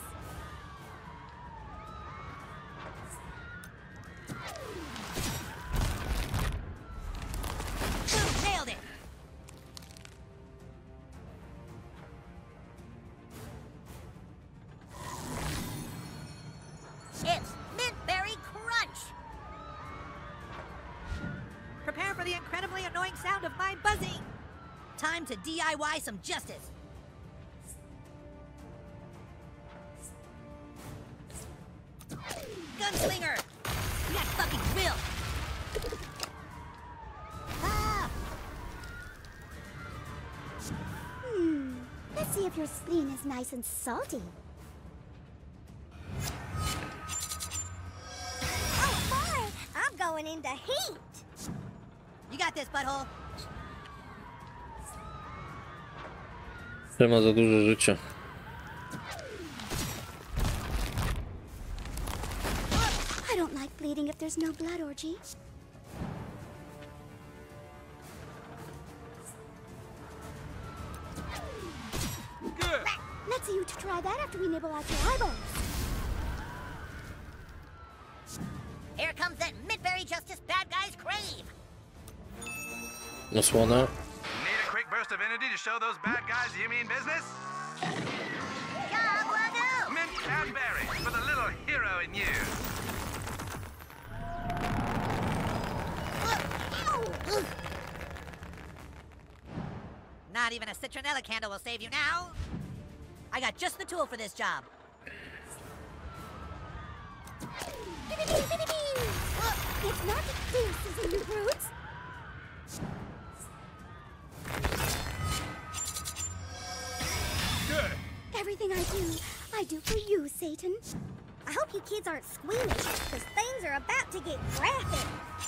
to D I Y some justice. Gunslinger! You got fucking real! Ah! Hmm. Let's see if your spleen is nice and salty. Oh boy! I'm going into heat! You got this, butthole. Że ma za dużo życia. I don't like bleeding if there's no blood orgy. Good. Let's see you to try that after we nibble out your eyeballs. Here comes that mid-berry justice bad guys crave. Osłona. Need a quick burst of energy to show those bad guys you mean business? Mint and berry for the little hero in you. Not even a citronella candle will save you now. I got just the tool for this job. It's not the deuces in the roots. Good. Everything I do, I do for you, Satan. I hope you kids aren't squeamish, because things are about to get graphic.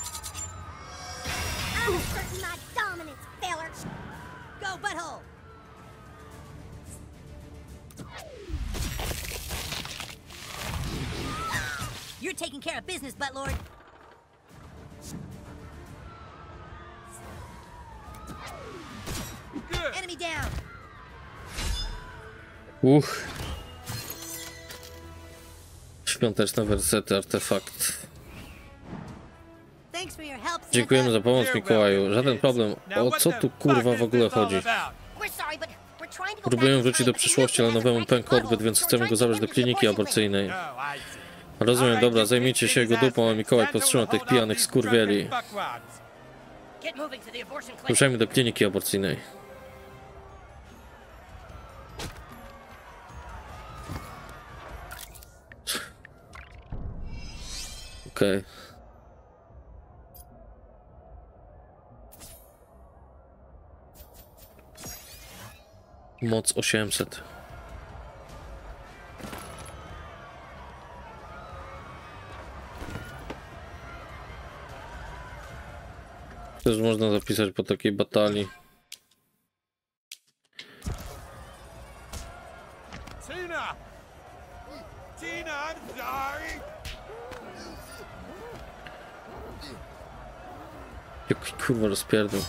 I'm asserting my dominance, feller. Go, butthole! You're taking care of business, buttlord. Good. Enemy down. Uch. Świąteczne wersety, artefakt. Thanks for your help, Santa. Dziękujemy za pomoc, Mikołaju. Żaden problem. O co tu kurwa w ogóle chodzi? We're sorry, but we're trying to go Próbuję back in wrócić do time, but przyszłości, ale nowemu pękł odbyt, więc chcemy go zabrać do kliniki aborcyjnej. Rozumiem, dobra, zajmijcie się jego dupą, a Mikołaj powstrzyma tych pijanych skurwieli. Get moving to the abortion clinic. Ruszajmy do kliniki aborcyjnej. Okej. Okay. Moc osiemset. Też można zapisać po takiej batalii. Tina! Tina, I'm sorry! Jaki kurwa rozpierdol.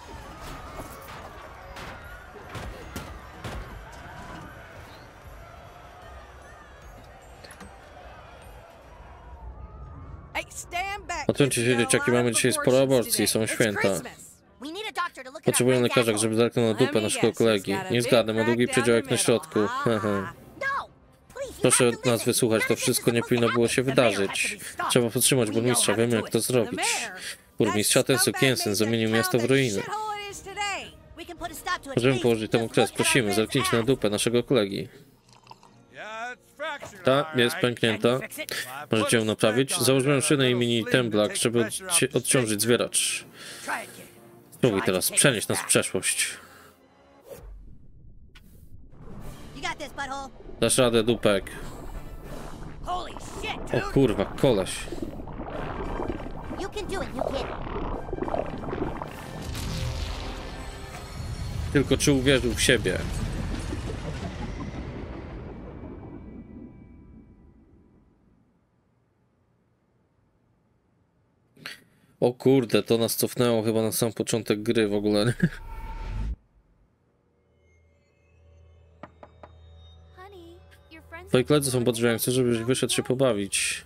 Odciącie się, dzieciaki, mamy dzisiaj sporo aborcji, są święta. Potrzebuję lekarza, żeby zerknął na dupę naszego kolegi. Nie zgadnę, ma długi przedziałek na środku. Proszę nas wysłuchać, to wszystko nie powinno było się wydarzyć. Trzeba powstrzymać burmistrza, wiemy jak to zrobić. Burmistrza ten sukiensyn zamienił miasto w ruiny. Możemy położyć temu kres, prosimy, zerknijcie na dupę naszego kolegi. Ta jest pęknięta. Możecie ją naprawić? Założyłem szynę i mini temblak, żeby odci odciążyć zwieracz. Spróbuj teraz przenieść nas w przeszłość. Dasz radę, dupek. O kurwa, koleś. Tylko czy uwierzył w siebie? O kurde, to nas cofnęło chyba na sam początek gry w ogóle. Twoi koledzy są pod drzwiami, chcę, żebyś wyszedł się pobawić.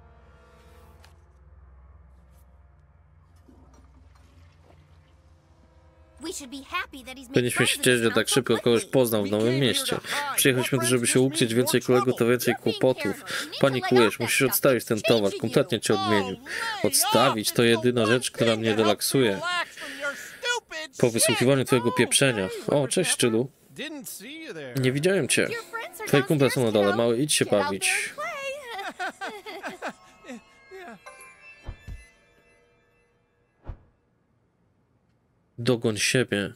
Powinniśmy się cieszyć, że tak szybko kogoś poznał w nowym mieście. Przyjechaliśmy tu, żeby się ukryć, więcej kolegów to więcej kłopotów. Panikujesz, musisz odstawić ten towar, kompletnie cię odmienił. Odstawić to jedyna rzecz, która mnie relaksuje. Po wysłuchiwaniu twojego pieprzenia. O, cześć, Szczylu. Nie widziałem cię. Twoi kumple są na dole, mały, idź się bawić. Dogoń siebie.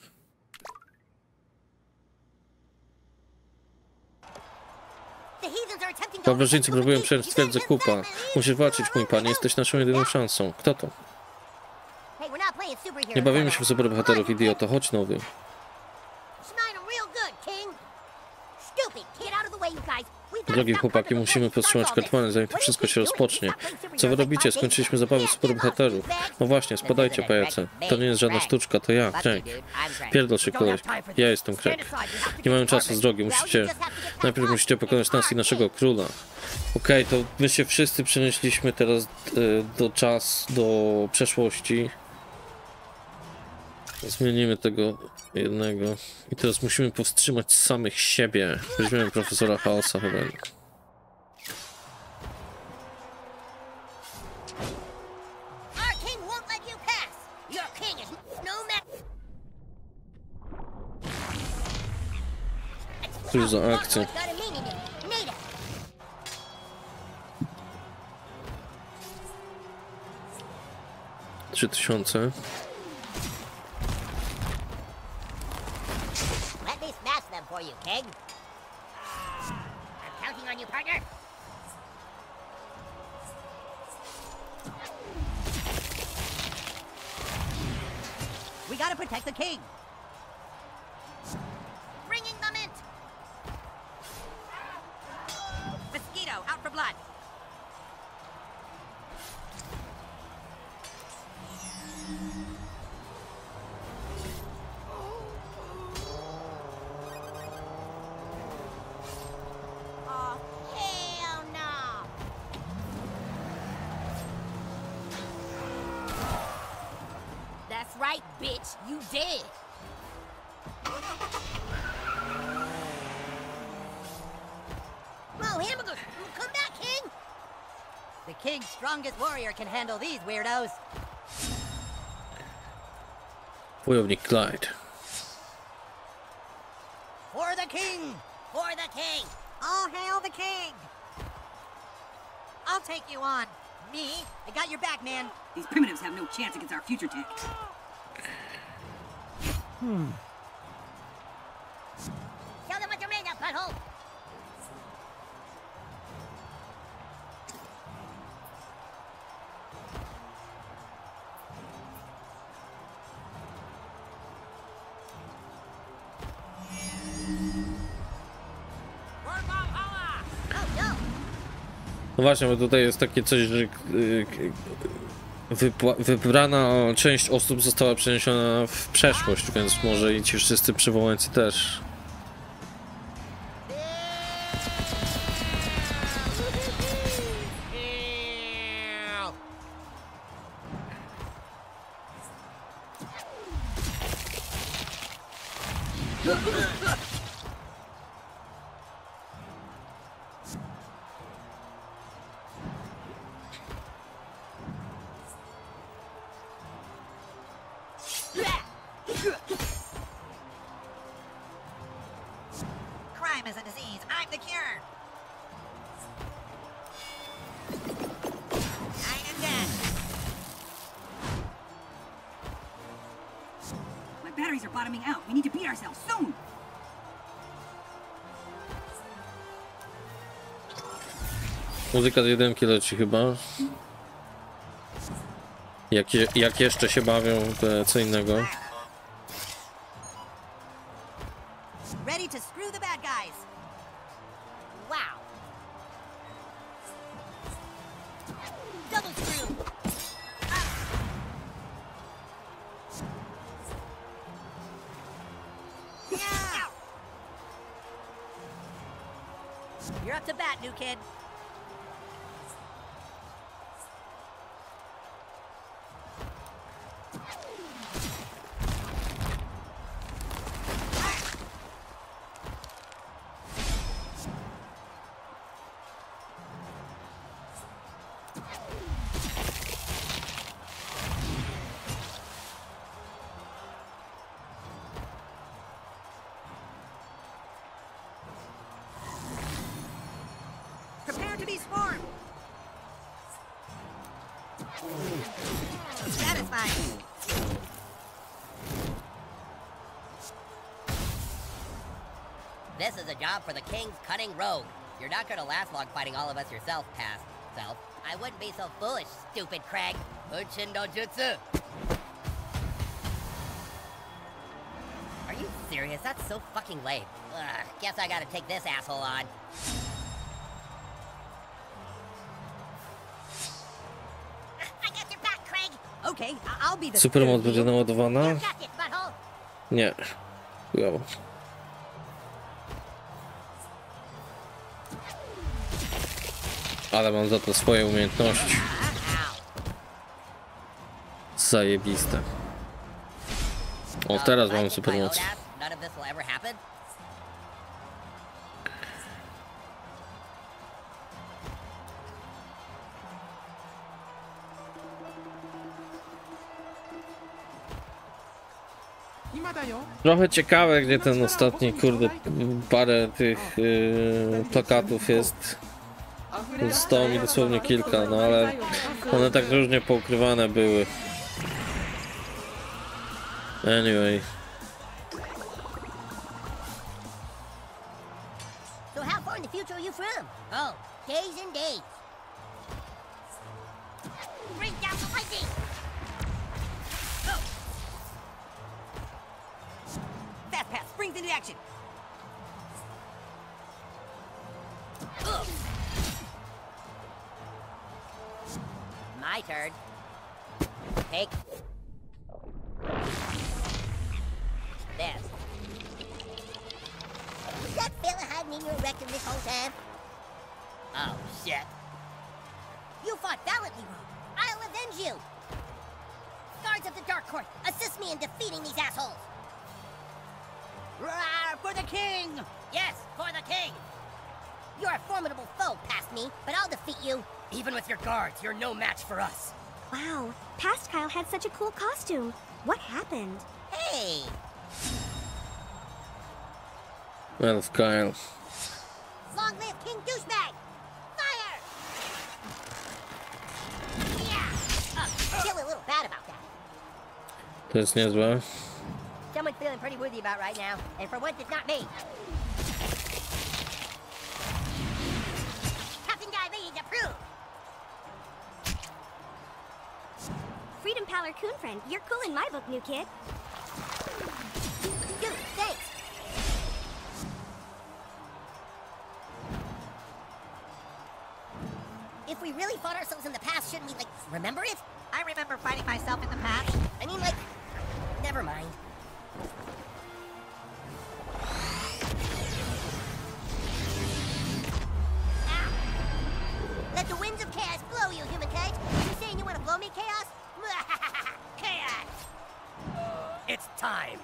Powrożnicy próbują przejąć twierdzę Kupa. Musisz walczyć, mój panie, jesteś naszą jedyną szansą. Kto to? Nie bawimy się w superbohaterów, idioto. Chodź, nowy. Drogi chłopaki, musimy powstrzymać Cartmany, zanim to wszystko się rozpocznie. Co wy robicie? Skończyliśmy zabawę superbohaterów. No właśnie, spadajcie, pajace. To nie jest żadna sztuczka, to ja, Craig. Pierdol się, koleś. Ja jestem Craig. Nie mają czasu z drogi, musicie... Najpierw musicie pokonać nas i naszego króla. Okej, okay, to my się wszyscy przenieśliśmy teraz y, do czas, do przeszłości. Zmienimy tego jednego. I teraz musimy powstrzymać samych siebie. Weźmiemy profesora Chaosa chyba. Cóż za akcja. Trzy tysiące. For you, King. I'm counting on you, partner. We gotta protect the king. Bringing them in. Mosquito, out for blood. Right, bitch, you did. Whoa, Hamburger, come back, King. The king's strongest warrior can handle these weirdos. Wojownik Clyde. For the king! For the king! All hail the king! I'll take you on. Me? I got your back, man. These primitives have no chance against our future tech. Hmm. Show them what you're made of, butthole! No właśnie, bo tutaj jest takie coś, że wybrana część osób została przeniesiona w przeszłość, więc może i ci wszyscy przywołańcy też. Crime is a disease. I'm the cure. Nine and ten. My batteries are bottoming out. We need to beat ourselves soon. Muzyka z jedynki leci chyba. Jak, je, jak jeszcze się bawią, to co innego. Ready to screw the bad guys. Wow. Double screw. Yeah. You're up to bat, new kid. Enemy swarm. Satisfying. This is a job for the King's cunning rogue. You're not gonna last long fighting all of us yourself, past self. I wouldn't be so foolish, stupid Craig. Unshin no Jutsu. Are you serious? That's so fucking lame. Ugh, guess I gotta take this asshole on. I got your back, Craig. Okay, I'll be the Supermoc będzie naładowana? You got this, butthole. Nie. Chujowo. Ale mam za to swoje umiejętności. Zajebiste. O, teraz mam supermoc. None of this will ever happen. Trochę ciekawe, gdzie ten ostatni, kurde, parę tych yy, plakatów jest. Zostało mi dosłownie kilka, no ale one tak różnie poukrywane były. Anyway. So how far in the future are you from? Oh, days and days. Bring down the lightning. Oh. Fast pass springs into action. Ugh. My turn. Take this. Was that fella hiding in your rectum this whole time? Oh, shit. You fought valiantly, Rogue. I'll avenge you. Guards of the Dark Court, assist me in defeating these assholes. Roar for the king! Yes, for the king! You're a formidable foe past me, but I'll defeat you. Even with your guards, you're no match for us. Wow, past Kyle had such a cool costume. What happened? Hey! Well, Kyle. Long live King Douchebag! Fire! Yeah! Uh, feel a little bad about that. To jest niezłe. Someone's feeling pretty woozy about right now, and for once it's not me. Captain Guy Leeds approved! Freedom Pal or Coon Friend, you're cool in my book, new kid. Dude, thanks! If we really fought ourselves in the past, shouldn't we, like, remember it? I remember fighting myself in the past. I mean, like, never mind. Ow. Let the winds of chaos blow you, humankind. You saying you want to blow me, Chaos? Chaos! It's time.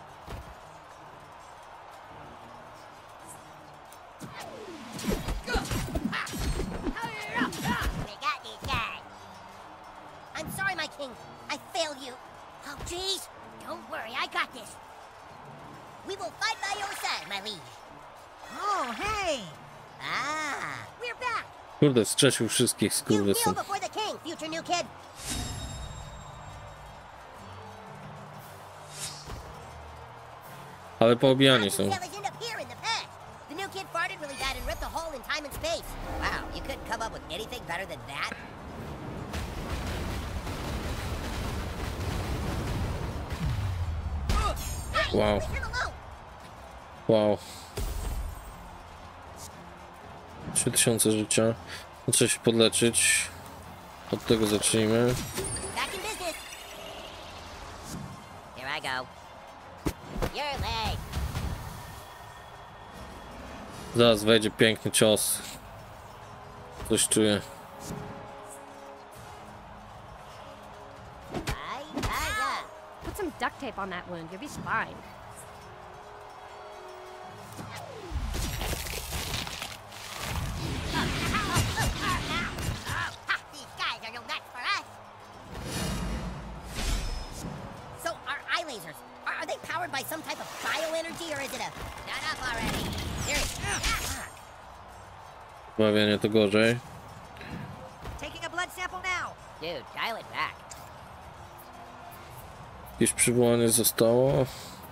We got this guy. I'm sorry, my king. I failed you. Oh, jeez. Don't worry, I got this. We will fight by your side, my liege. Oh, hey. Ah, we're back. Kurde, strzecił wszystkich You kneel skurwysyn. before the king, future new kid. Ale poobijani są. Fellas end up here in the past. The new kid farted really bad and ripped a hole in time and space. Wow, you couldn't come up with anything better than that? Wow. Wow. trzy tysiące życia. Trzeba się podleczyć. Od tego zacznijmy. Back in business. Here I go. You're late. Zaraz wejdzie piękny cios. Coś czuję. Put some duct tape on that wound. You'll be fine. These guys are no match for us. So, our eye lasers, are, are they powered by some type of bioenergy, or is it a... Shut up already. Seriously. Bawienie to gorzej. blood sample now. Dude, dial it back. Jakieś przywołanie zostało.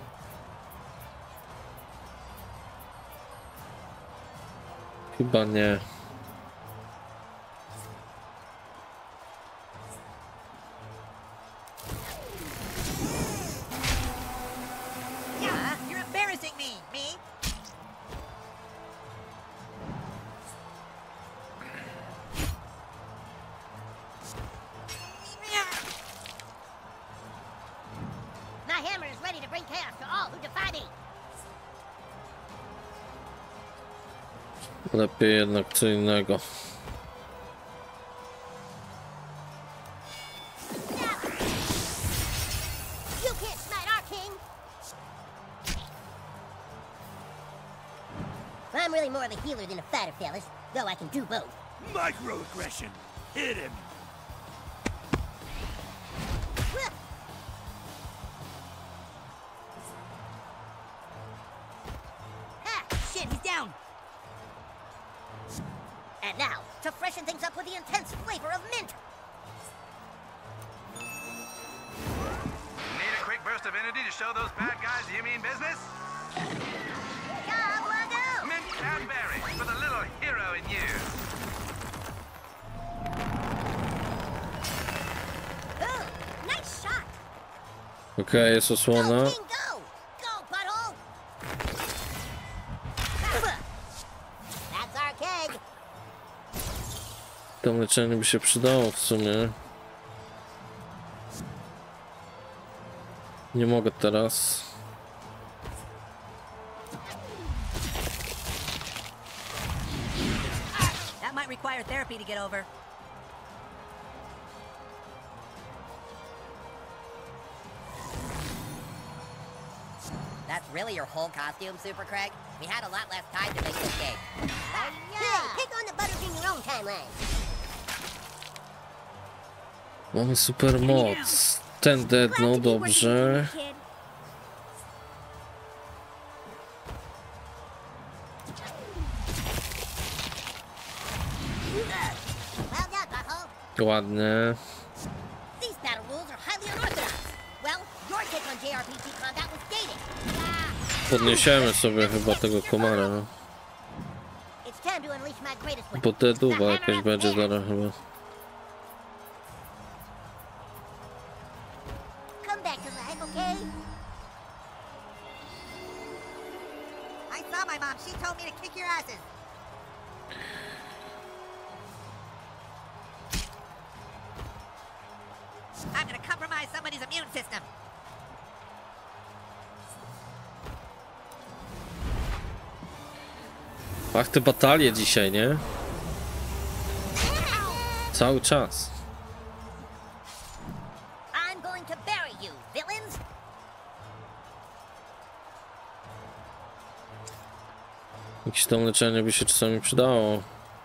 Chyba nie. Yeah, you're embarrassing me, me. My hammer is ready to bring chaos to all who defy me. Lepiej jednak co innego. You can't smite our king. I'm really more of a healer than a fighter, fellas, though I can do both. Microaggression. Hit him. Ha! Shit, he's down. And now, to freshen things up with the intense flavor of mint. Need a quick burst of energy to show those bad guys you mean business? Mint cranberry for the little hero in you. Ooh, nice shot. Okej, okay, jest osłona. Go, King, go! Go, butthole! That's our keg. To leczenie by się przydało w sumie. Nie mogę teraz. That might require therapy to get over. That's really your whole costume, Super Craig? We had a lot less time to make this game. Uh, yeah. Hey, pick on the butters in your own timeline. Mamy super moc. Ten deadnął, dobrze. Ładnie. These battle rules are highly unorthodox. Well, your take on J R P G combat was dated. Podniesiemy sobie chyba tego komara, no. It's time to unleash my greatest weapon. Bo deduba jakaś będzie zaraz chyba. Come back to life, okay? I saw my mom. She told me to kick your asses. I'm gonna compromise somebody's immune system. Ach, te batalie dzisiaj, nie? Cały czas. I'm going to bury you, villains. Jakieś tam leczenie by się czasami przydało.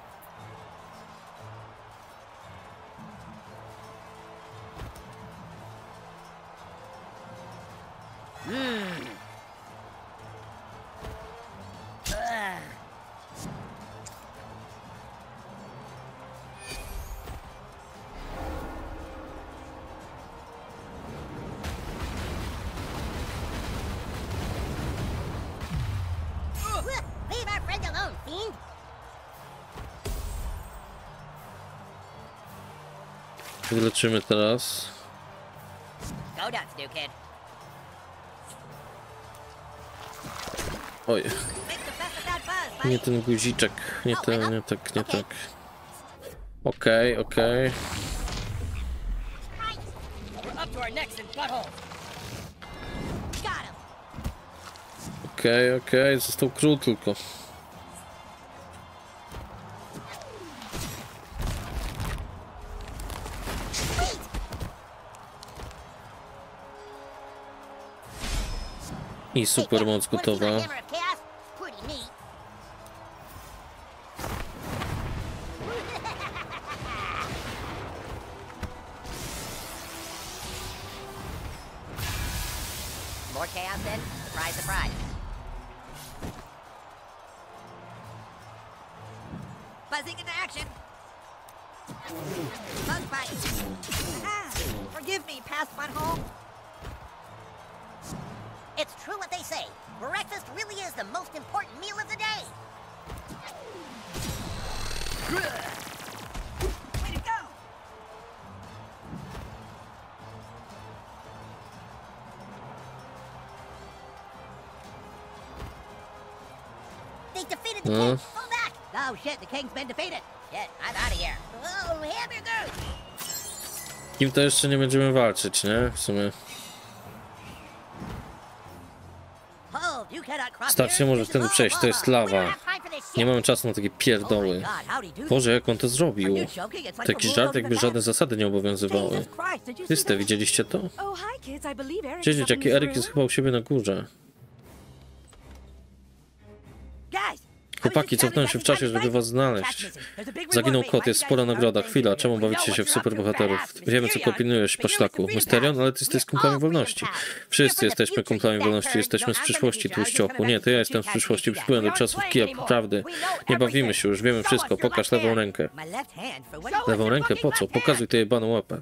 Leave our friend alone, fiend. Wyleczymy teraz. Go nuts, new kid. Oj. Nie ten guziczek. Nie ten, nie tak, nie tak. Okej, okay, okej. Okay. Okej, okay, okej, okay. Został król tylko. I super moc gotowa. More chaos then? Surprise, surprise. Buzzing into action. bug bite. Ah, forgive me, past butthole. It's true what they say. Breakfast really is the most important meal of the day. Way to go! They defeated the No. king. Fall back. Oh shit, the king's been defeated. Shit, I'm out of here. Oh, hamburger. Kim to jeszcze nie będziemy walczyć, nie? W sumie. Hold, you cannot cross Stać się here. możesz tędy przejść, to jest lawa. Nie mamy czasu na takie pierdoły. Boże, jak on to zrobił? To jakiś żart, jakby żadne zasady nie obowiązywały. Chryste, widzieliście to? Oh, hi kids. I believe Eric's Cześć, up in dzieciaki, his Eryk room. jest chyba u siebie na górze. Chłopaki, cofnąłem się w czasie, żeby was znaleźć. Zaginął kot, jest spora nagroda. Chwila, czemu bawicie się w superbohaterów? Wiemy, co kombinujesz, poszlaku. Mysterion, ale ty jesteś kumplami wolności. Wszyscy jesteśmy kumplami wolności, jesteśmy z przyszłości, tłuściochu. Nie, to ja jestem z przyszłości, przybyłem do czasów kija prawdy. Nie bawimy się już, wiemy wszystko. Pokaż lewą rękę. Lewą rękę? Po co? Pokazuj tę jebaną łapę.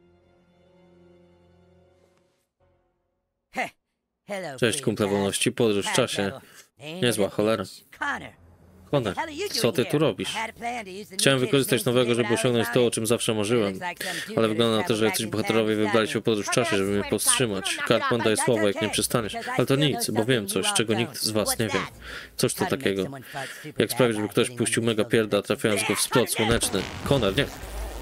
Cześć, kumple wolności, podróż w czasie. Niezła cholera. Connor, co ty tu robisz? Chciałem wykorzystać nowego, żeby osiągnąć to, o czym zawsze marzyłem. Ale wygląda na to, że jacyś bohaterowie wybrali się w podróż w czasie, żeby mnie powstrzymać. Cartman daje słowo, jak nie przestaniesz. Ale to nic, bo wiem coś, czego nikt z was nie wie. Coś to takiego. Jak sprawić, żeby ktoś puścił mega pierda, trafiając go w splot słoneczny? Connor, nie.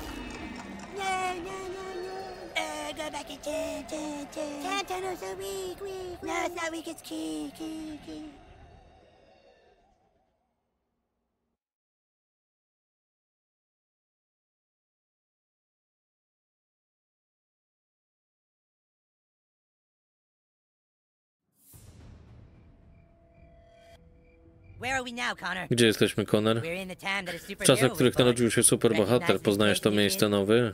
Gdzie jesteśmy, Connor? W czasach, w których narodził się superbohater, poznajesz to miejsce nowe?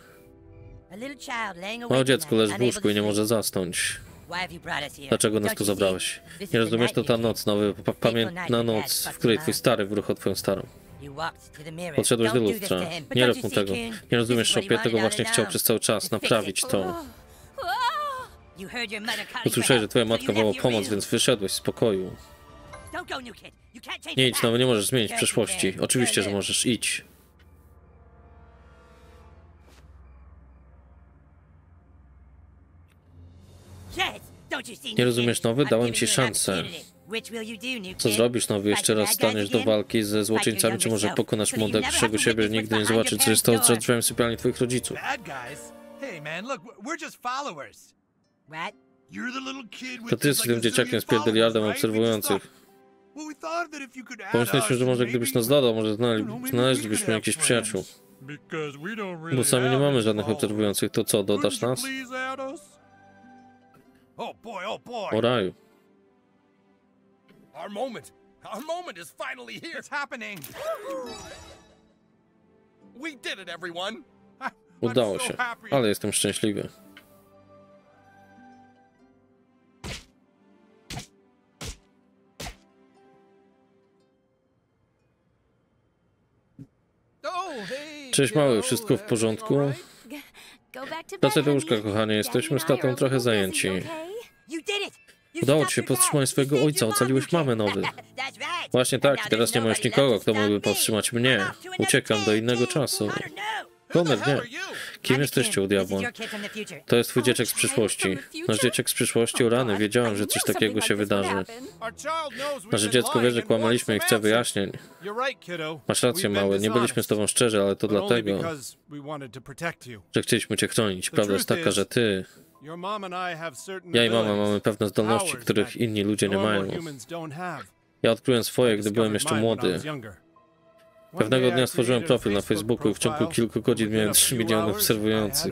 Małe dziecko leży w łóżku i nie może zasnąć. Dlaczego nas tu zabrałeś? Nie rozumiesz, to ta noc, nowy, pa pamiętna noc, w której twój stary wyruchał twoją starą. Podszedłeś do lustra. Nie rób mu tego. Nie rozumiesz, Shopie, tego właśnie chciał przez cały czas naprawić to. Usłyszałeś, że twoja matka wołała pomoc, więc wyszedłeś z pokoju. Nie idź, no, nie możesz zmienić przeszłości. Oczywiście, że możesz. Idź. Nie rozumiesz, nowy? Dałem ci szansę. Co zrobisz, nowy? Jeszcze raz staniesz do walki ze złoczyńcami, czy może pokonasz młodszego siebie, że nigdy nie zobaczy, co się stało z drzwiami sypialni twoich rodziców? To ty jesteś tym dzieciakiem z pierdeliardem obserwujących. Pomyśleliśmy, że może gdybyś nas dodał, może znaleźlibyśmy jakichś przyjaciół. Bo sami nie mamy żadnych obserwujących, to co, dodasz nas? O raju. Our moment. Our moment is finally here. It's happening. We did it, everyone. Udało się, ale jestem szczęśliwy. Cześć mały, wszystko w porządku? Wracaj do łóżka, kochanie, jesteśmy z tatą trochę zajęci. Udało ci się powstrzymać swojego ojca, ocaliłeś mamę, nowy. Właśnie tak, teraz nie ma już nikogo, kto mógłby powstrzymać mnie. Uciekam do innego czasu. Connor, nie. Kim jesteście, u diabła? To jest twój dzieciak z przyszłości. Nasz dzieciak z przyszłości, o rany, wiedziałem, że coś takiego się wydarzy. Nasze dziecko wie, że kłamaliśmy i chce wyjaśnień. Masz rację, mały, nie byliśmy z tobą szczerzy, ale to dlatego, że chcieliśmy cię chronić. Prawda jest taka, że ty... Ja i mama mamy pewne zdolności, których inni ludzie nie mają. Ja odkryłem swoje, gdy byłem jeszcze młody. Pewnego dnia stworzyłem profil na Facebooku i w ciągu kilku godzin miałem trzy miliony obserwujących.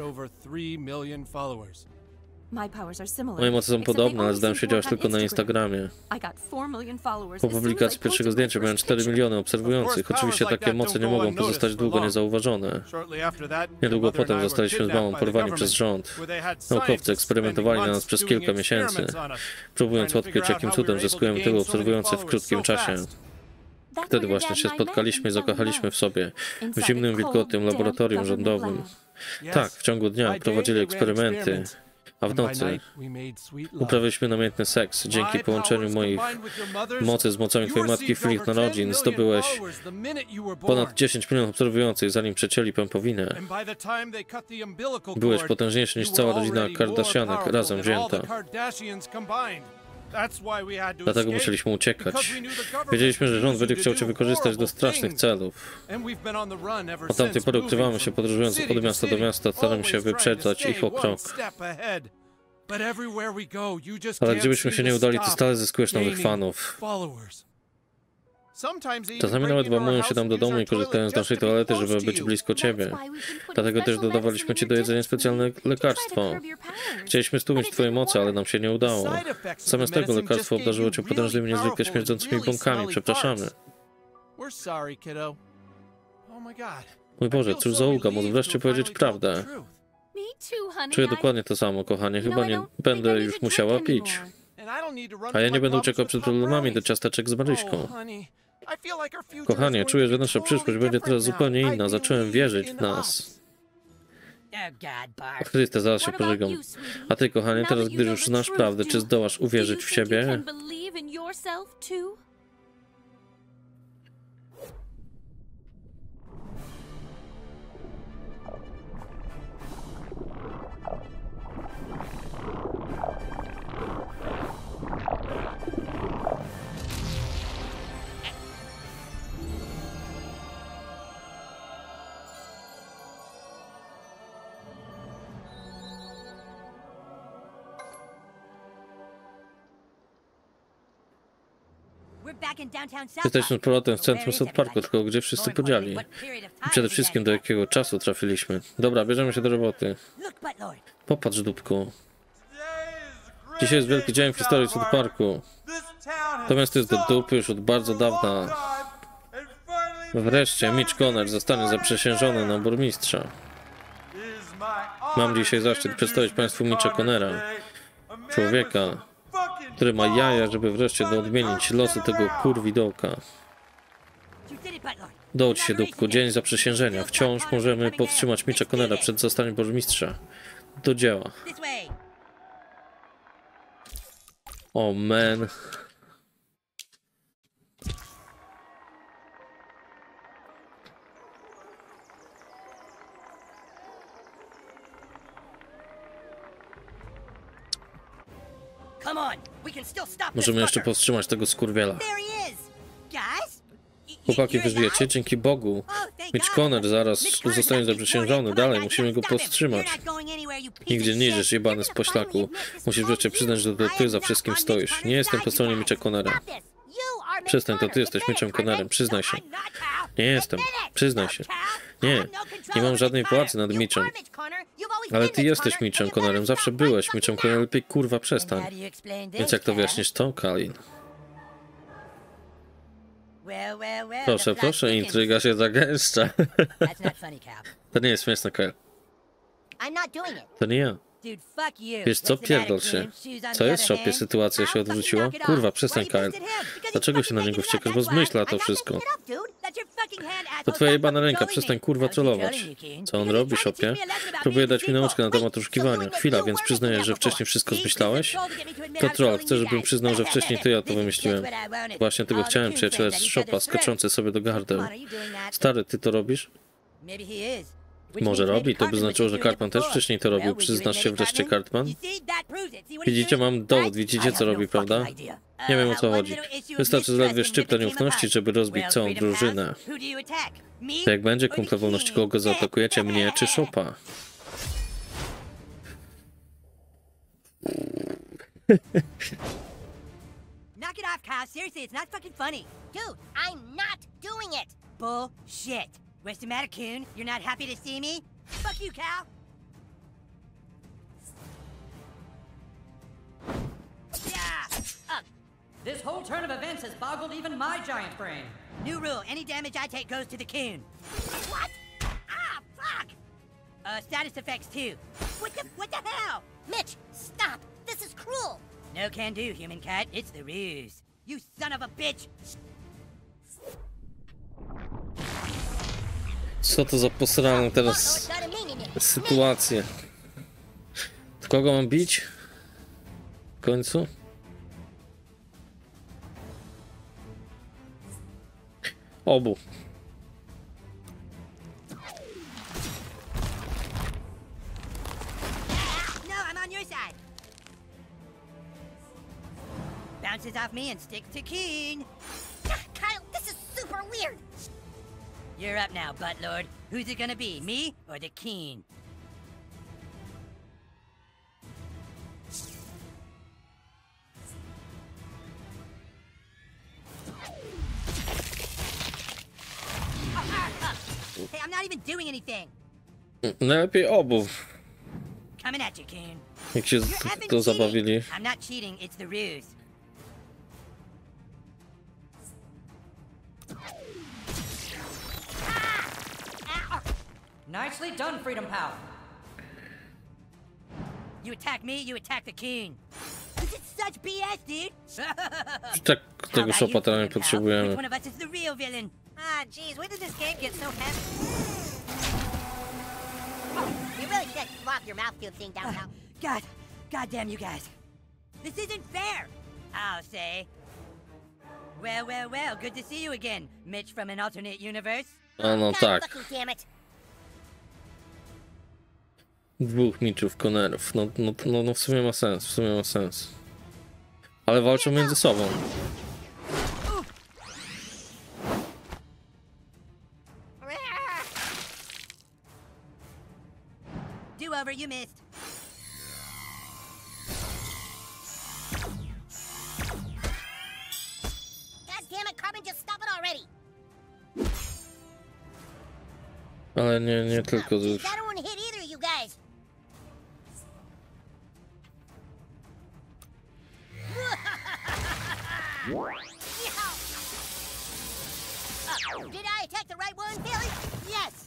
Moje moce są podobne, ale zdają się działać tylko na Instagramie. Po publikacji pierwszego zdjęcia miałem cztery miliony obserwujących. Oczywiście takie moce nie mogą pozostać długo niezauważone. Niedługo potem zostaliśmy z mamą porwani przez rząd. Naukowcy eksperymentowali na nas przez kilka miesięcy, próbując odkryć, jakim cudem zyskujemy tylu obserwujących w krótkim czasie. Wtedy właśnie się spotkaliśmy i zakochaliśmy w sobie, w zimnym, wilgotnym laboratorium rządowym. Tak, w ciągu dnia prowadzili eksperymenty, a w nocy uprawiliśmy namiętny seks. Dzięki połączeniu moich mocy z mocami twojej matki w ich narodzin zdobyłeś ponad dziesięć milionów obserwujących, zanim przecięli pępowinę. Byłeś potężniejszy niż cała rodzina Kardashianek razem wzięta. Dlatego musieliśmy uciekać. Wiedzieliśmy, że rząd będzie chciał cię wykorzystać do strasznych celów. Od tamtej pory ukrywamy się, podróżując od miasta do miasta, staramy się wyprzedzać ich o krok. Ale gdzie byśmy się nie udali, ty stale zyskujesz nowych fanów. Czasami nawet włamują się tam do domu i korzystają z naszej toalety, żeby być blisko ciebie. Dlatego też dodawaliśmy ci do jedzenia specjalne lekarstwo. Chcieliśmy stłumić twoje moce, ale nam się nie udało. Zamiast tego lekarstwo obdarzyło cię potężnymi, niezwykle śmierdzącymi bąkami. Przepraszamy. Mój Boże, cóż za ulga, móc wreszcie powiedzieć prawdę. Czuję dokładnie to samo, kochanie. Chyba nie będę już musiała pić. A ja nie będę uciekał przed problemami do ciasteczek z Maryśką. Kochanie, czuję, że nasza przyszłość będzie teraz zupełnie inna. Zacząłem wierzyć w nas. Chryste, zaraz się pożygam. A ty, kochanie, teraz gdy już znasz prawdę, czy zdołasz uwierzyć w siebie? Jesteśmy z powrotem w centrum South Parku, tylko gdzie wszyscy podzieli. I przede wszystkim do jakiego czasu trafiliśmy. Dobra, bierzemy się do roboty. Popatrz, dupku. Dzisiaj jest wielki dzień w historii South Parku. To miasto jest do dupy już od bardzo dawna. Wreszcie Mitch Conner zostanie zaprzysiężony na burmistrza. Mam dzisiaj zaszczyt przedstawić państwu Mitcha Connera. Człowieka, który ma jaja, żeby wreszcie odmienić losy tego kurwidołka. Dołóż się, dupku, dzień zaprzysiężenia. Wciąż możemy powstrzymać Mitcha Connera przed zostaniem burmistrza. Do dzieła. O, man. Możemy jeszcze powstrzymać tego skurwiela. Chłopaki, wy żyjecie? Dzięki Bogu. Mitch Conner zaraz zostanie zaprzysiężony. Dalej, musimy go powstrzymać. Nigdzie nie idziesz, jebany z poślaku. Musisz wreszcie przyznać, że to ty za wszystkim stoisz. Nie jestem po stronie Mitcha Connera. Przestań, to ty jesteś Mitchem Connerem. Przyznaj się. Nie jestem. Przyznaj się. Nie. Nie mam żadnej władzy nad Mitchem. Ale ty jesteś Mitchem Connerem. Zawsze byłeś Mitchem Connerem. Lepiej kurwa przestań. Więc jak to wyjaśnisz to, Kalin? Proszę, proszę, intryga się zagęszcza. To nie jest śmieszne, Kyle. To nie ja. Wiesz co, pierdol się. Co jest w szopie? Sytuacja się odwróciła? Kurwa, przestań, Kyle. Dlaczego się na niego wściekasz? Bo zmyśla to wszystko. To twoja jebana ręka, przestań kurwa trollować. Co on robi, szopie? Próbuje dać mi nauczkę na temat oszukiwania. Chwila, więc przyznajesz, że wcześniej wszystko zmyślałeś? To troll, chcę, żebym przyznał, że wcześniej to ja to wymyśliłem. Właśnie tego chciałem, przyjaciele z szopa, skaczący sobie do gardeł. Stary, ty to robisz? Może robi, to by znaczyło, że Cartman też wcześniej to robił. Przyznasz się wreszcie, Cartman? Widzicie, mam dowód, widzicie co robi, prawda? Nie wiem o co chodzi. Wystarczy zaledwie szczypta nieufności, żeby rozbić całą drużynę. To jak będzie, kumple wolności, kogo zaatakujecie, mnie czy szopa? Knock it off, Kyle. Seriously, it's not fucking funny. Dude, I'm not doing it. Bullshit. What's the matter, Coon? You're not happy to see me? Fuck you, Cal. Yeah. Up. This whole turn of events has boggled even my giant brain. New rule: any damage I take goes to the Coon. What? Ah, fuck. Uh, status effects too. What the? What the hell? Mitch, stop. This is cruel. No can do, human cat. It's the ruse. You son of a bitch. Co to za posrane teraz sytuacje? Kogo mam bić? W końcu? Obu. No, I'm on your side. Bounces off me and sticks to Keen. Kyle, this is super weird. You're up now, Butt Lord. Who's it gonna be, me or the Keen? Hey, I'm not even doing anything. Najlepiej obu. Coming at you, Keen. Jak się to zabawili. I'm not cheating, it's the ruse. Nicely done, Freedom Pal. You attack me, you attack the King. This is such B S, dude. Tak, tego szopata nie potrzebujemy. One of us is the real villain. Ah, geez, when did this game get so heavy? You really should swap your mouth cube thing down now. God, God damn you guys. This isn't fair, I'll say. Well, well, well, good to see you again, Mitch from an alternate universe. A no tak. Damn it. Dwóch Mitchów, Connerów. No, no, no, no w sumie ma sens, w sumie ma sens. Ale walczą między sobą. Do over, you missed. God damn it, Carbon, just stop it already. Ale nie, nie tylko I już. don't want to hit either of you guys. Uh, did I attack the right one, Billy? Yes.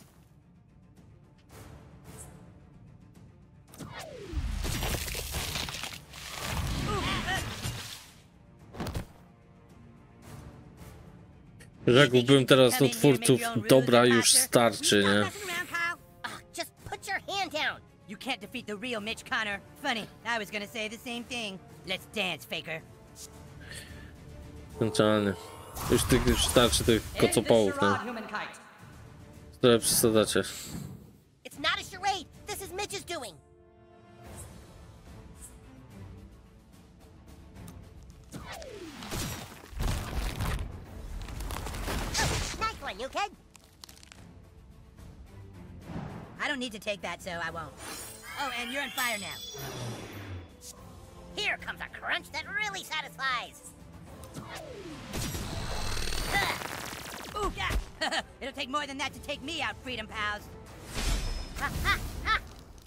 Rzekłbym teraz do twórców, dobra, już starczy, nie? Just put your hand down. You can't defeat the real Mitch Connor. Funny, I was gonna say the same thing. Let's dance, faker. Centralnie. Już tych już starczy tych kocopołów, nie? Które przesadzacie. It's not a charade. This is Mitch's doing. Nice one, you kid. I don't need to take that, so I won't. Oh, and you're on fire now. Here comes a crunch that really satisfies. Ooh, yeah. It'll take more than that to take me out, Freedom Pals. Ha, ha, ha.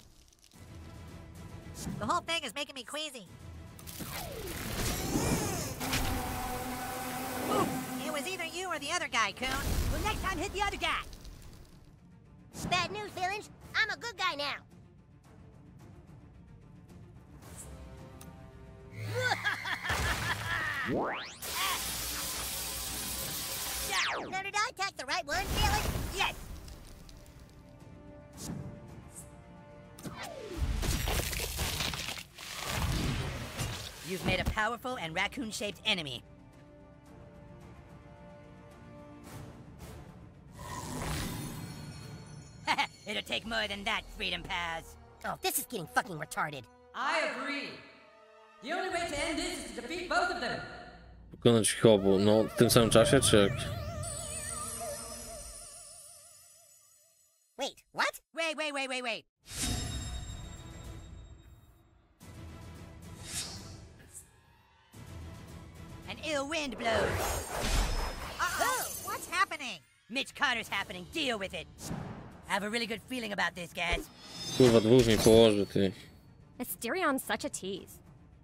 The whole thing is making me queasy. Ooh, it was either you or the other guy, Coon. Well, next time hit the other guy. Bad news, villains. I'm a good guy now. Now, did I attack the right one, Felix? Yes. You've made a powerful and raccoon-shaped enemy. It'll take more than that, Freedom Pals. Oh, this is getting fucking retarded. I agree. The only way to end this is to defeat both of them. Pokonać ich obu. No, w tym samym czasie, czy jak? Wait, what? Wait, wait, wait, wait, wait. An ill wind blows. Uh-oh, what's happening? Mitch Connor's happening. Deal with it. I have a really good feeling about this, guys. Kurwa, dwóch mi położy, ty. Mysterion's such a tease.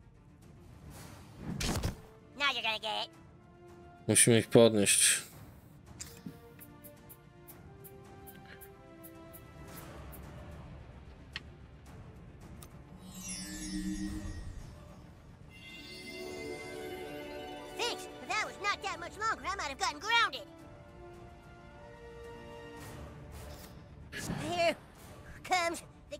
Now you're gonna get it. Musimy ich podnieść. Thanks. If that was not that much longer, I might have gotten grounded.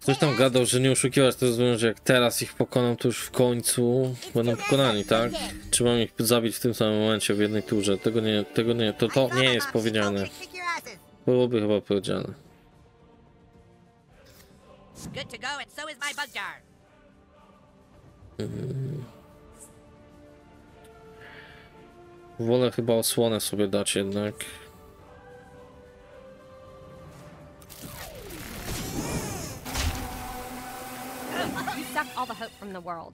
Ktoś tam gadał, że nie oszukiwać, to rozumiem, że jak teraz ich pokonam, to już w końcu będą pokonani, tak? Czy mam ich zabić w tym samym momencie, w jednej turze? Tego nie, tego nie, to to nie jest powiedziane. Byłoby chyba powiedziane. Good to go, and so is my bug jar. Hmm. Wolę chyba osłonę sobie dać jednak. You suck all the hope from the world.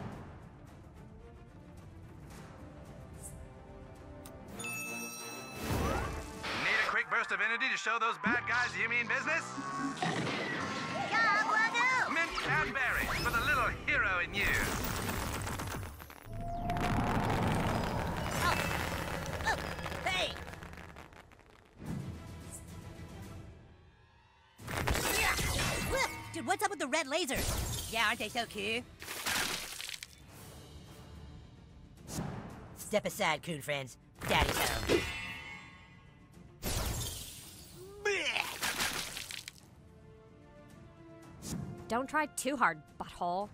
Need a quick burst of energy to show those bad guys you mean business? Mint Cadbury for the little hero in you. Hey! Dude, what's up with the red lasers? Yeah, aren't they so cool? Step aside, coon friends. Daddy's home. Don't try too hard, butthole.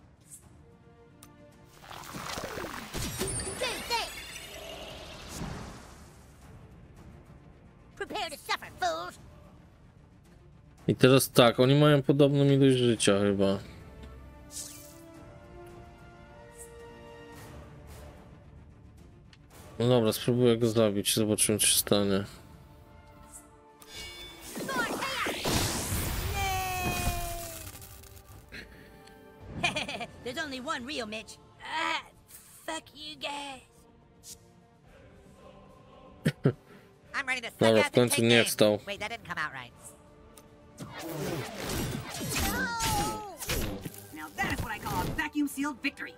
Prepare to suffer, fools! I teraz tak, oni mają podobną ilość życia chyba. No dobra, spróbuję go zabić, zobaczymy co się stanie. There's only one real Mitch. Ah, fuck you guys. I'm ready to suck Dobra, out w the końcu take nie game. wstał. Wait, that didn't come out right. Now that is what I call a vacuum-sealed victory.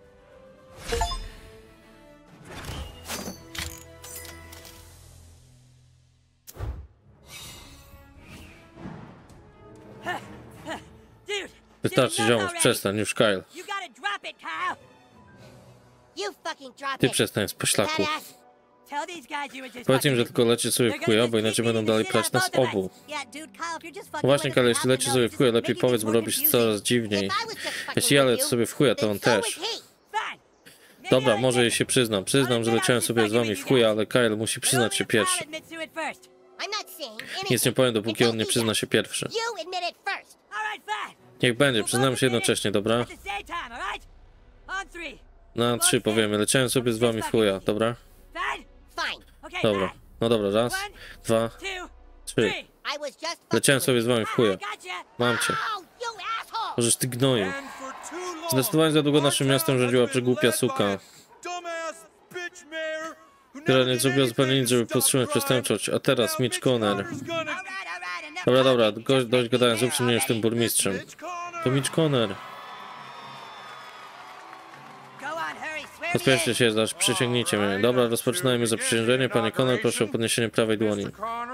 Dude, Wystarczy ziomuś, przestań już, Kyle. you gotta drop it, Kyle. You fucking drop Ty it. przestań z poślaku. Badass. Tell these guys you were just Powiedz im, że fucking tylko leci sobie w chuja, bo inaczej będą dalej prać nas obu. Yeah, dude, Kyle, if you're just fucking No właśnie, with Kyle, us, jeśli you leci have to sobie know, w chuja, just lepiej make it powiedz, bo more robi się confusing. coraz dziwniej. If I was just fucking Jeśli ja with lecę you, sobie w chuja, to then on so też. was he. Fine. Dobra, może jej się przyznam. Przyznam, że leciałem sobie z wami w chuja, ale Kyle musi przyznać się pierwszy. Admit to it first. I'm not saying Nic nie powiem, dopóki on nie przyzna się pierwszy. You admit it first. All right, fine. Niech będzie, przyznamy się jednocześnie, dobra? At the same time, all right? On three. Na trzy powiemy, leciałem sobie z wami w chuja, dobra? Fine? Fine. Okay, Dobra, fine. no dobra, raz, dwa, Two, trzy. three. I was just Leciałem sobie z wami w chuja. Gotcha. Mam cię. Oh, you asshole! Możesz ty gnoju. Zdecydowanie za długo naszym miastem rządziła przygłupia suka, która nie zrobiła zupełnie nic, żeby powstrzymać przestępczość. A teraz Mitch Conner. Dobra, dobra, gość, dość gadałem, zróbcie mnie już tym burmistrzem. To Mitch Conner. Pospieszcie się, zaś przysięgnijcie mnie. Dobra, rozpoczynajmy zaprzysiężenie. Panie Conner, proszę o podniesienie prawej dłoni.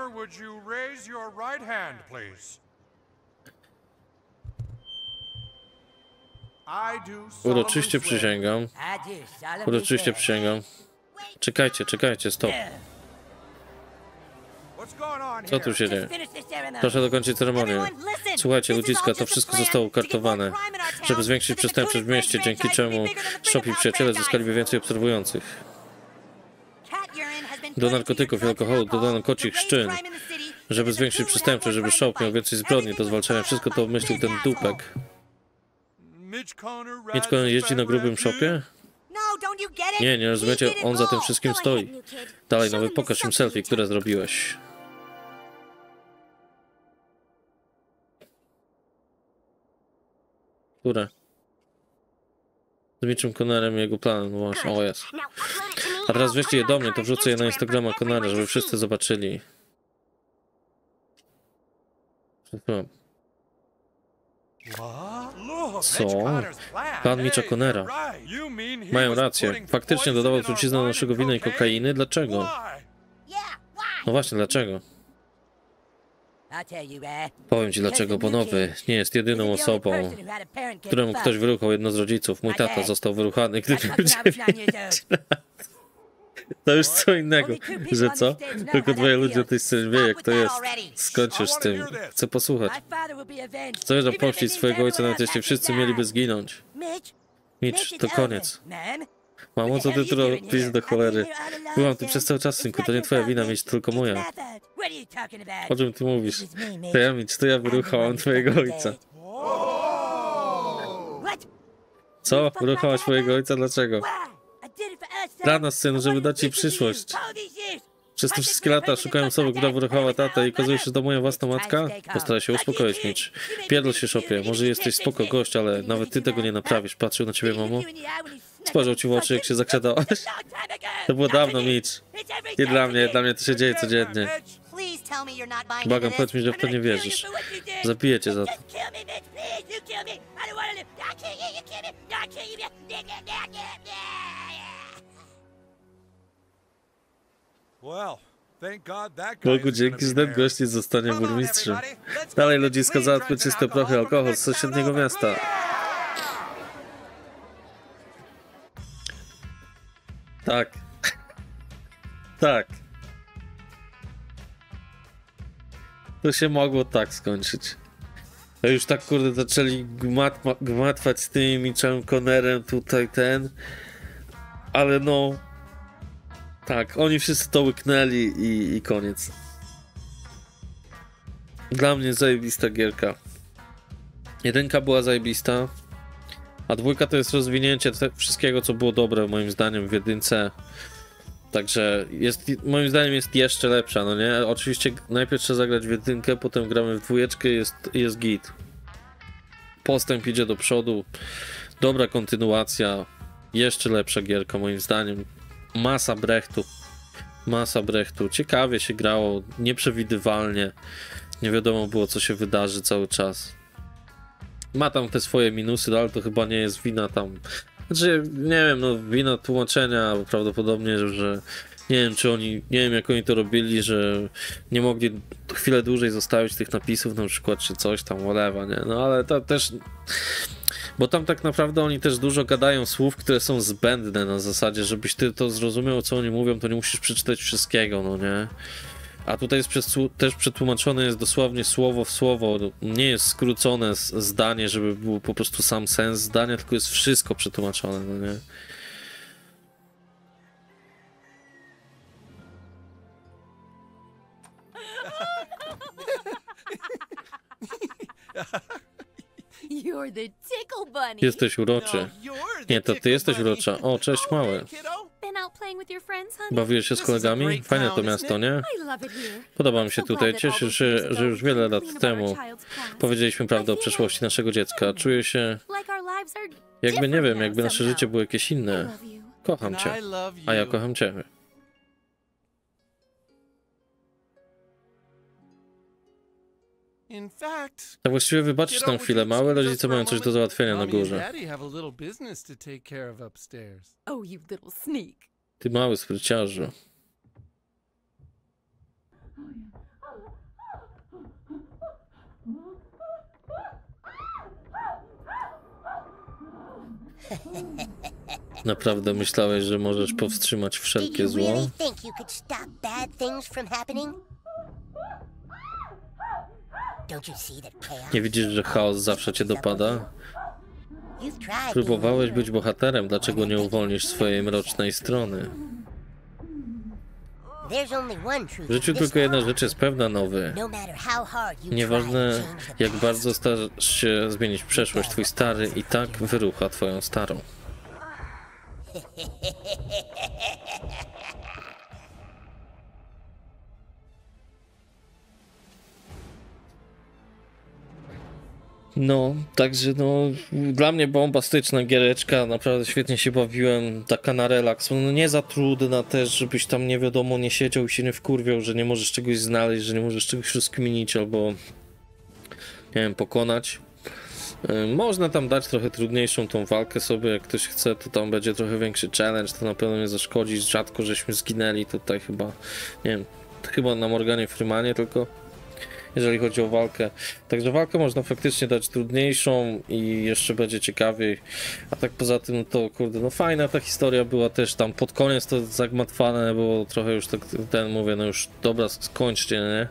Uroczyście przysięgam. Uroczyście przysięgam. Czekajcie, czekajcie, stop. Co tu się dzieje? Proszę dokończyć ceremonię. Słuchajcie, ludziska, to wszystko zostało ukartowane, żeby zwiększyć przestępczość w mieście, dzięki czemu Shop i przyjaciele zyskaliby więcej obserwujących. Do narkotyków i alkoholu dodano kocich szczyn, żeby zwiększyć przestępczość, żeby Shop miał więcej zbrodni do zwalczania. Wszystko to wymyślił ten dupek. Mitch Conner jeździ na grubym Shopie? Nie, nie rozumiecie, on za tym wszystkim stoi. Dalej, nowy, pokaż im selfie, które zrobiłeś. Które? Z Mitchem Connerem i jego planem, no właśnie, o jest. A teraz weźcie je do mnie, to wrzucę je na Instagrama Connera, żeby wszyscy zobaczyli. Co? Plan Mitcha Connera. Mają rację. Faktycznie dodawał truciznę do naszego wina i kokainy. Dlaczego? No właśnie, dlaczego? Powiem ci dlaczego, bo nowy nie jest jedyną osobą, któremu ktoś wyruchał jedno z rodziców. Mój tata został wyruchany, gdy miał dziewięć lat. To już co innego, że co? Tylko dwoje ludzie o tej scenie wie, jak to jest. Skończ już z tym. Chcę posłuchać. Zamierzam pomścić swojego ojca, nawet jeśli wszyscy mieliby zginąć. Mitch, to koniec. Mamo, co ty tu robisz do cholery? Byłam tu przez cały czas, synku, to nie twoja wina, Mitch, tylko moja. O czym ty mówisz? To ja, Mitch, to ja wyruchałam twojego ojca. Co? Wyruchałaś twojego ojca? Dlaczego? Dla nas, synu, żeby dać ci przyszłość. Przez te wszystkie lata szukałem osoby, która wyruchała tatę i okazuje się, że to moja własna matka? Postaraj się uspokoić, Mitch. Pierdol się, szopie. Może jesteś spoko gość, ale nawet ty tego nie naprawisz. Patrzył na ciebie, mamo? Spojrzał ci w oczy, jak się zakradałaś. To było dawno, Mitch. Nie dla mnie, dla mnie to się dzieje codziennie. Błagam, powiedz mi, że w to nie wierzysz. Zabiję cię za to. Bogu dzięki, że ten gość nie zostanie burmistrzem. Dalej ludziska, załatwmy czyste prochy, alkohol z sąsiedniego miasta. Tak. Tak. To się mogło tak skończyć. To już tak kurde zaczęli gmatwa, gmatwać z tym Mitchem Connerem tutaj ten. Ale no... Tak, oni wszyscy to łyknęli i, i koniec. Dla mnie zajebista gierka. Jedynka była zajebista, a dwójka to jest rozwinięcie wszystkiego, co było dobre moim zdaniem w jedynce. Także jest, moim zdaniem jest jeszcze lepsza, no nie? Oczywiście najpierw trzeba zagrać w jedynkę, potem gramy w dwójeczkę, jest, jest git. Postęp idzie do przodu, dobra kontynuacja, jeszcze lepsza gierka moim zdaniem. Masa brechtu, masa brechtu, ciekawie się grało, nieprzewidywalnie, nie wiadomo było, co się wydarzy cały czas. Ma tam te swoje minusy, ale to chyba nie jest wina tam, znaczy, nie wiem, no wina tłumaczenia prawdopodobnie, że, że nie wiem, czy oni, nie wiem, jak oni to robili, że nie mogli chwilę dłużej zostawić tych napisów na przykład, czy coś tam, whatever, nie, no ale to też... Bo tam tak naprawdę oni też dużo gadają słów, które są zbędne na zasadzie, żebyś ty to zrozumiał, co oni mówią, to nie musisz przeczytać wszystkiego, no nie? A tutaj jest też przetłumaczone jest dosłownie słowo w słowo, nie jest skrócone zdanie, żeby był po prostu sam sens zdania, tylko jest wszystko przetłumaczone, no nie? You're the tickle bunny. Jesteś uroczy. Nie, to ty jesteś urocza. O, cześć mały. Bawiłeś się z kolegami? Fajne to miasto, nie? Podoba mi się tutaj. Cieszę się, że już wiele lat temu powiedzieliśmy prawdę o przeszłości naszego dziecka. Czuję się... Jakby, nie wiem, jakby nasze życie było jakieś inne. Kocham cię. A ja kocham ciebie. Tak właściwie wybaczysz nam chwilę, małe rodzice mają coś do załatwienia na górze. Ty mały spryciarzu. Naprawdę myślałeś, że możesz powstrzymać wszelkie zło? Nie widzisz, że chaos zawsze cię dopada? Próbowałeś być bohaterem, dlaczego nie uwolnisz swojej mrocznej strony? W życiu tylko jedna rzecz jest pewna, nowy. Nieważne, jak bardzo starasz się zmienić przeszłość, twój stary i tak wyrucha twoją starą. No, także no, dla mnie bombastyczna giereczka, naprawdę świetnie się bawiłem, taka na relaks, no nie za trudna też, żebyś tam nie wiadomo nie siedział i się nie wkurwiał, że nie możesz czegoś znaleźć, że nie możesz czegoś rozkminić albo, nie wiem, pokonać. Można tam dać trochę trudniejszą tą walkę sobie, jak ktoś chce, to tam będzie trochę większy challenge, to na pewno nie zaszkodzi, rzadko żeśmy zginęli tutaj chyba, nie wiem, chyba na Morganie Freemanie tylko. jeżeli chodzi o walkę. Także walkę można faktycznie dać trudniejszą i jeszcze będzie ciekawiej. A tak poza tym to kurde, no fajna ta historia była też tam pod koniec to zagmatwane, bo trochę już tak ten mówię, no już dobra, skończcie, nie?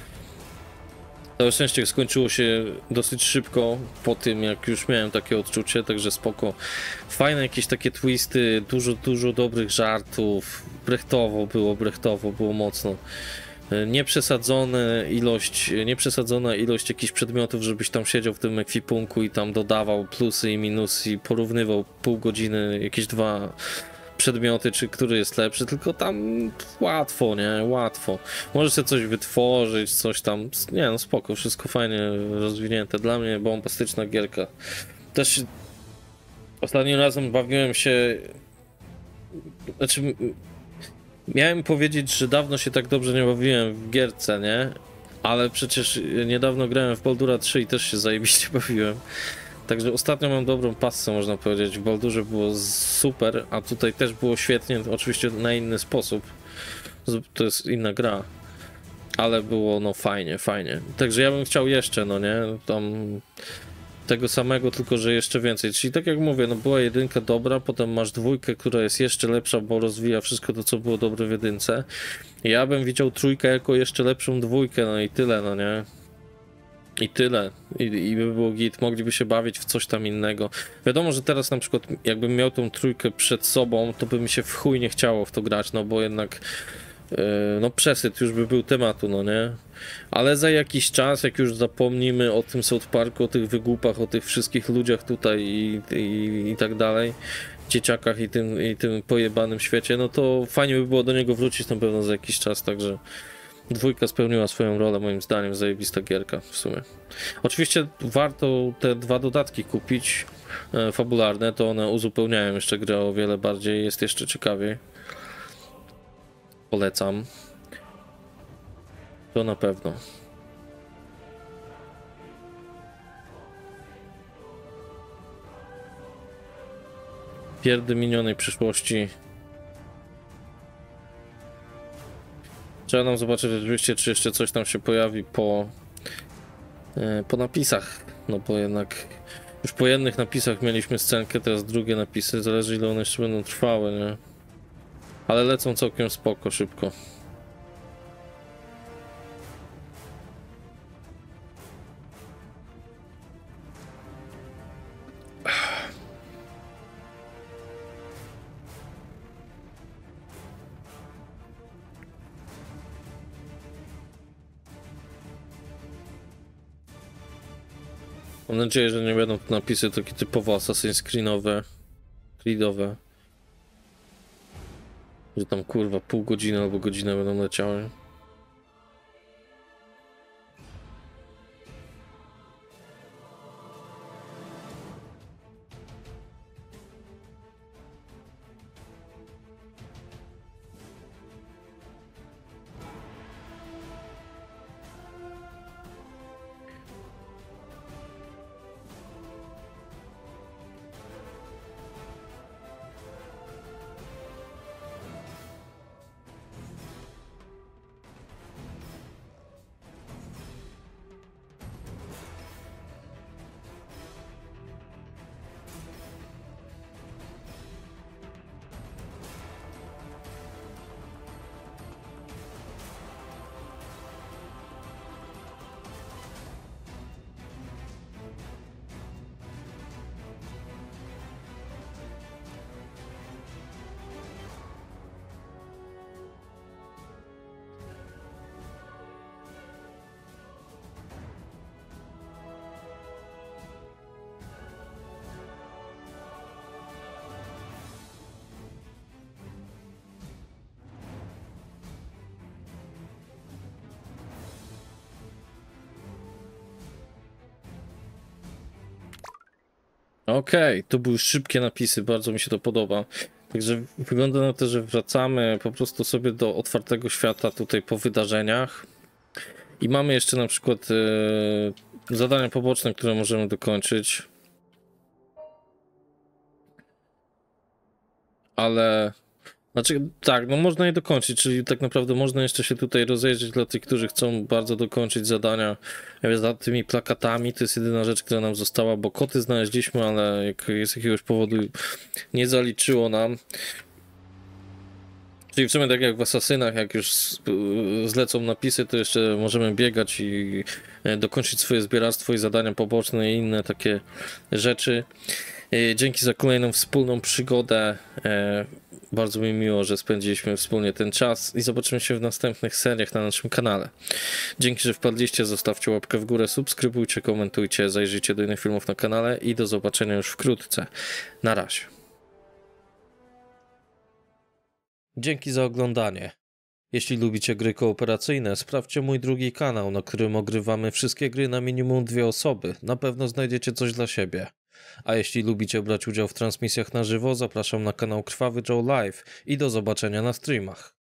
To szczęście skończyło się dosyć szybko po tym, jak już miałem takie odczucie, także spoko. Fajne jakieś takie twisty, dużo, dużo dobrych żartów. Brechtowo było, brechtowo było mocno. Nieprzesadzone ilość, nieprzesadzona ilość jakichś przedmiotów, żebyś tam siedział w tym ekwipunku i tam dodawał plusy i minusy i porównywał pół godziny, jakieś dwa przedmioty, czy który jest lepszy, tylko tam łatwo, nie? Łatwo. Możesz sobie coś wytworzyć, coś tam. Nie no, spoko, wszystko fajnie rozwinięte. Dla mnie bombastyczna gierka. Też ostatnim razem bawiłem się... Znaczy... Miałem powiedzieć, że dawno się tak dobrze nie bawiłem w gierce, nie? Ale przecież niedawno grałem w Baldura trzy i też się zajebiście bawiłem. Także ostatnio mam dobrą passę, można powiedzieć. W Baldurze było super, a tutaj też było świetnie, oczywiście na inny sposób. To jest inna gra. Ale było no fajnie, fajnie. Także ja bym chciał jeszcze, no nie? Tam tego samego, tylko że jeszcze więcej. Czyli tak jak mówię, no była jedynka dobra, potem masz dwójkę, która jest jeszcze lepsza, bo rozwija wszystko to, co było dobre w jedynce. Ja bym widział trójkę jako jeszcze lepszą dwójkę, no i tyle, no nie? I tyle. I, I by było git. Mogliby się bawić w coś tam innego. Wiadomo, że teraz na przykład jakbym miał tą trójkę przed sobą, to by mi się w chuj nie chciało w to grać, no bo jednak yy, no przesyt już by był tematu, no nie? Ale za jakiś czas, jak już zapomnimy o tym South Parku, o tych wygłupach, o tych wszystkich ludziach tutaj i, i, i tak dalej, dzieciakach i tym, i tym pojebanym świecie, no to fajnie by było do niego wrócić na pewno za jakiś czas, także dwójka spełniła swoją rolę, moim zdaniem, zajebista gierka w sumie. Oczywiście warto te dwa dodatki kupić e, fabularne, to one uzupełniają jeszcze grę o wiele bardziej, jest jeszcze ciekawiej. Polecam. To na pewno. Pierdy minionej przyszłości. Trzeba nam zobaczyć rzeczywiście, czy jeszcze coś tam się pojawi po, e, po napisach. No bo jednak już po jednych napisach mieliśmy scenkę, teraz drugie napisy. Zależy, ile one jeszcze będą trwały, nie? Ale lecą całkiem spoko, szybko. Mam nadzieję, że nie będą to napisy takie typowo Assassin's Creedowe, Creedowe. Że tam kurwa pół godziny albo godzinę będą leciały. Okej, okay, to były szybkie napisy, bardzo mi się to podoba. Także wygląda na to, że wracamy po prostu sobie do otwartego świata tutaj po wydarzeniach. I mamy jeszcze na przykład e, zadania poboczne, które możemy dokończyć. Ale Znaczy, tak, no można je dokończyć, czyli tak naprawdę można jeszcze się tutaj rozejrzeć dla tych, którzy chcą bardzo dokończyć zadania za tymi plakatami. To jest jedyna rzecz, która nam została, bo koty znaleźliśmy, ale jak z jakiegoś powodu nie zaliczyło nam. Czyli w sumie tak jak w Asasynach, jak już zlecą napisy, to jeszcze możemy biegać i dokończyć swoje zbieractwo i zadania poboczne i inne takie rzeczy. Dzięki za kolejną wspólną przygodę. Bardzo mi miło, że spędziliśmy wspólnie ten czas i zobaczymy się w następnych seriach na naszym kanale. Dzięki, że wpadliście, zostawcie łapkę w górę, subskrybujcie, komentujcie, zajrzyjcie do innych filmów na kanale i do zobaczenia już wkrótce. Na razie. Dzięki za oglądanie. Jeśli lubicie gry kooperacyjne, sprawdźcie mój drugi kanał, na którym ogrywamy wszystkie gry na minimum dwie osoby. Na pewno znajdziecie coś dla siebie. A jeśli lubicie brać udział w transmisjach na żywo, zapraszam na kanał Krwawy Joe Live i do zobaczenia na streamach.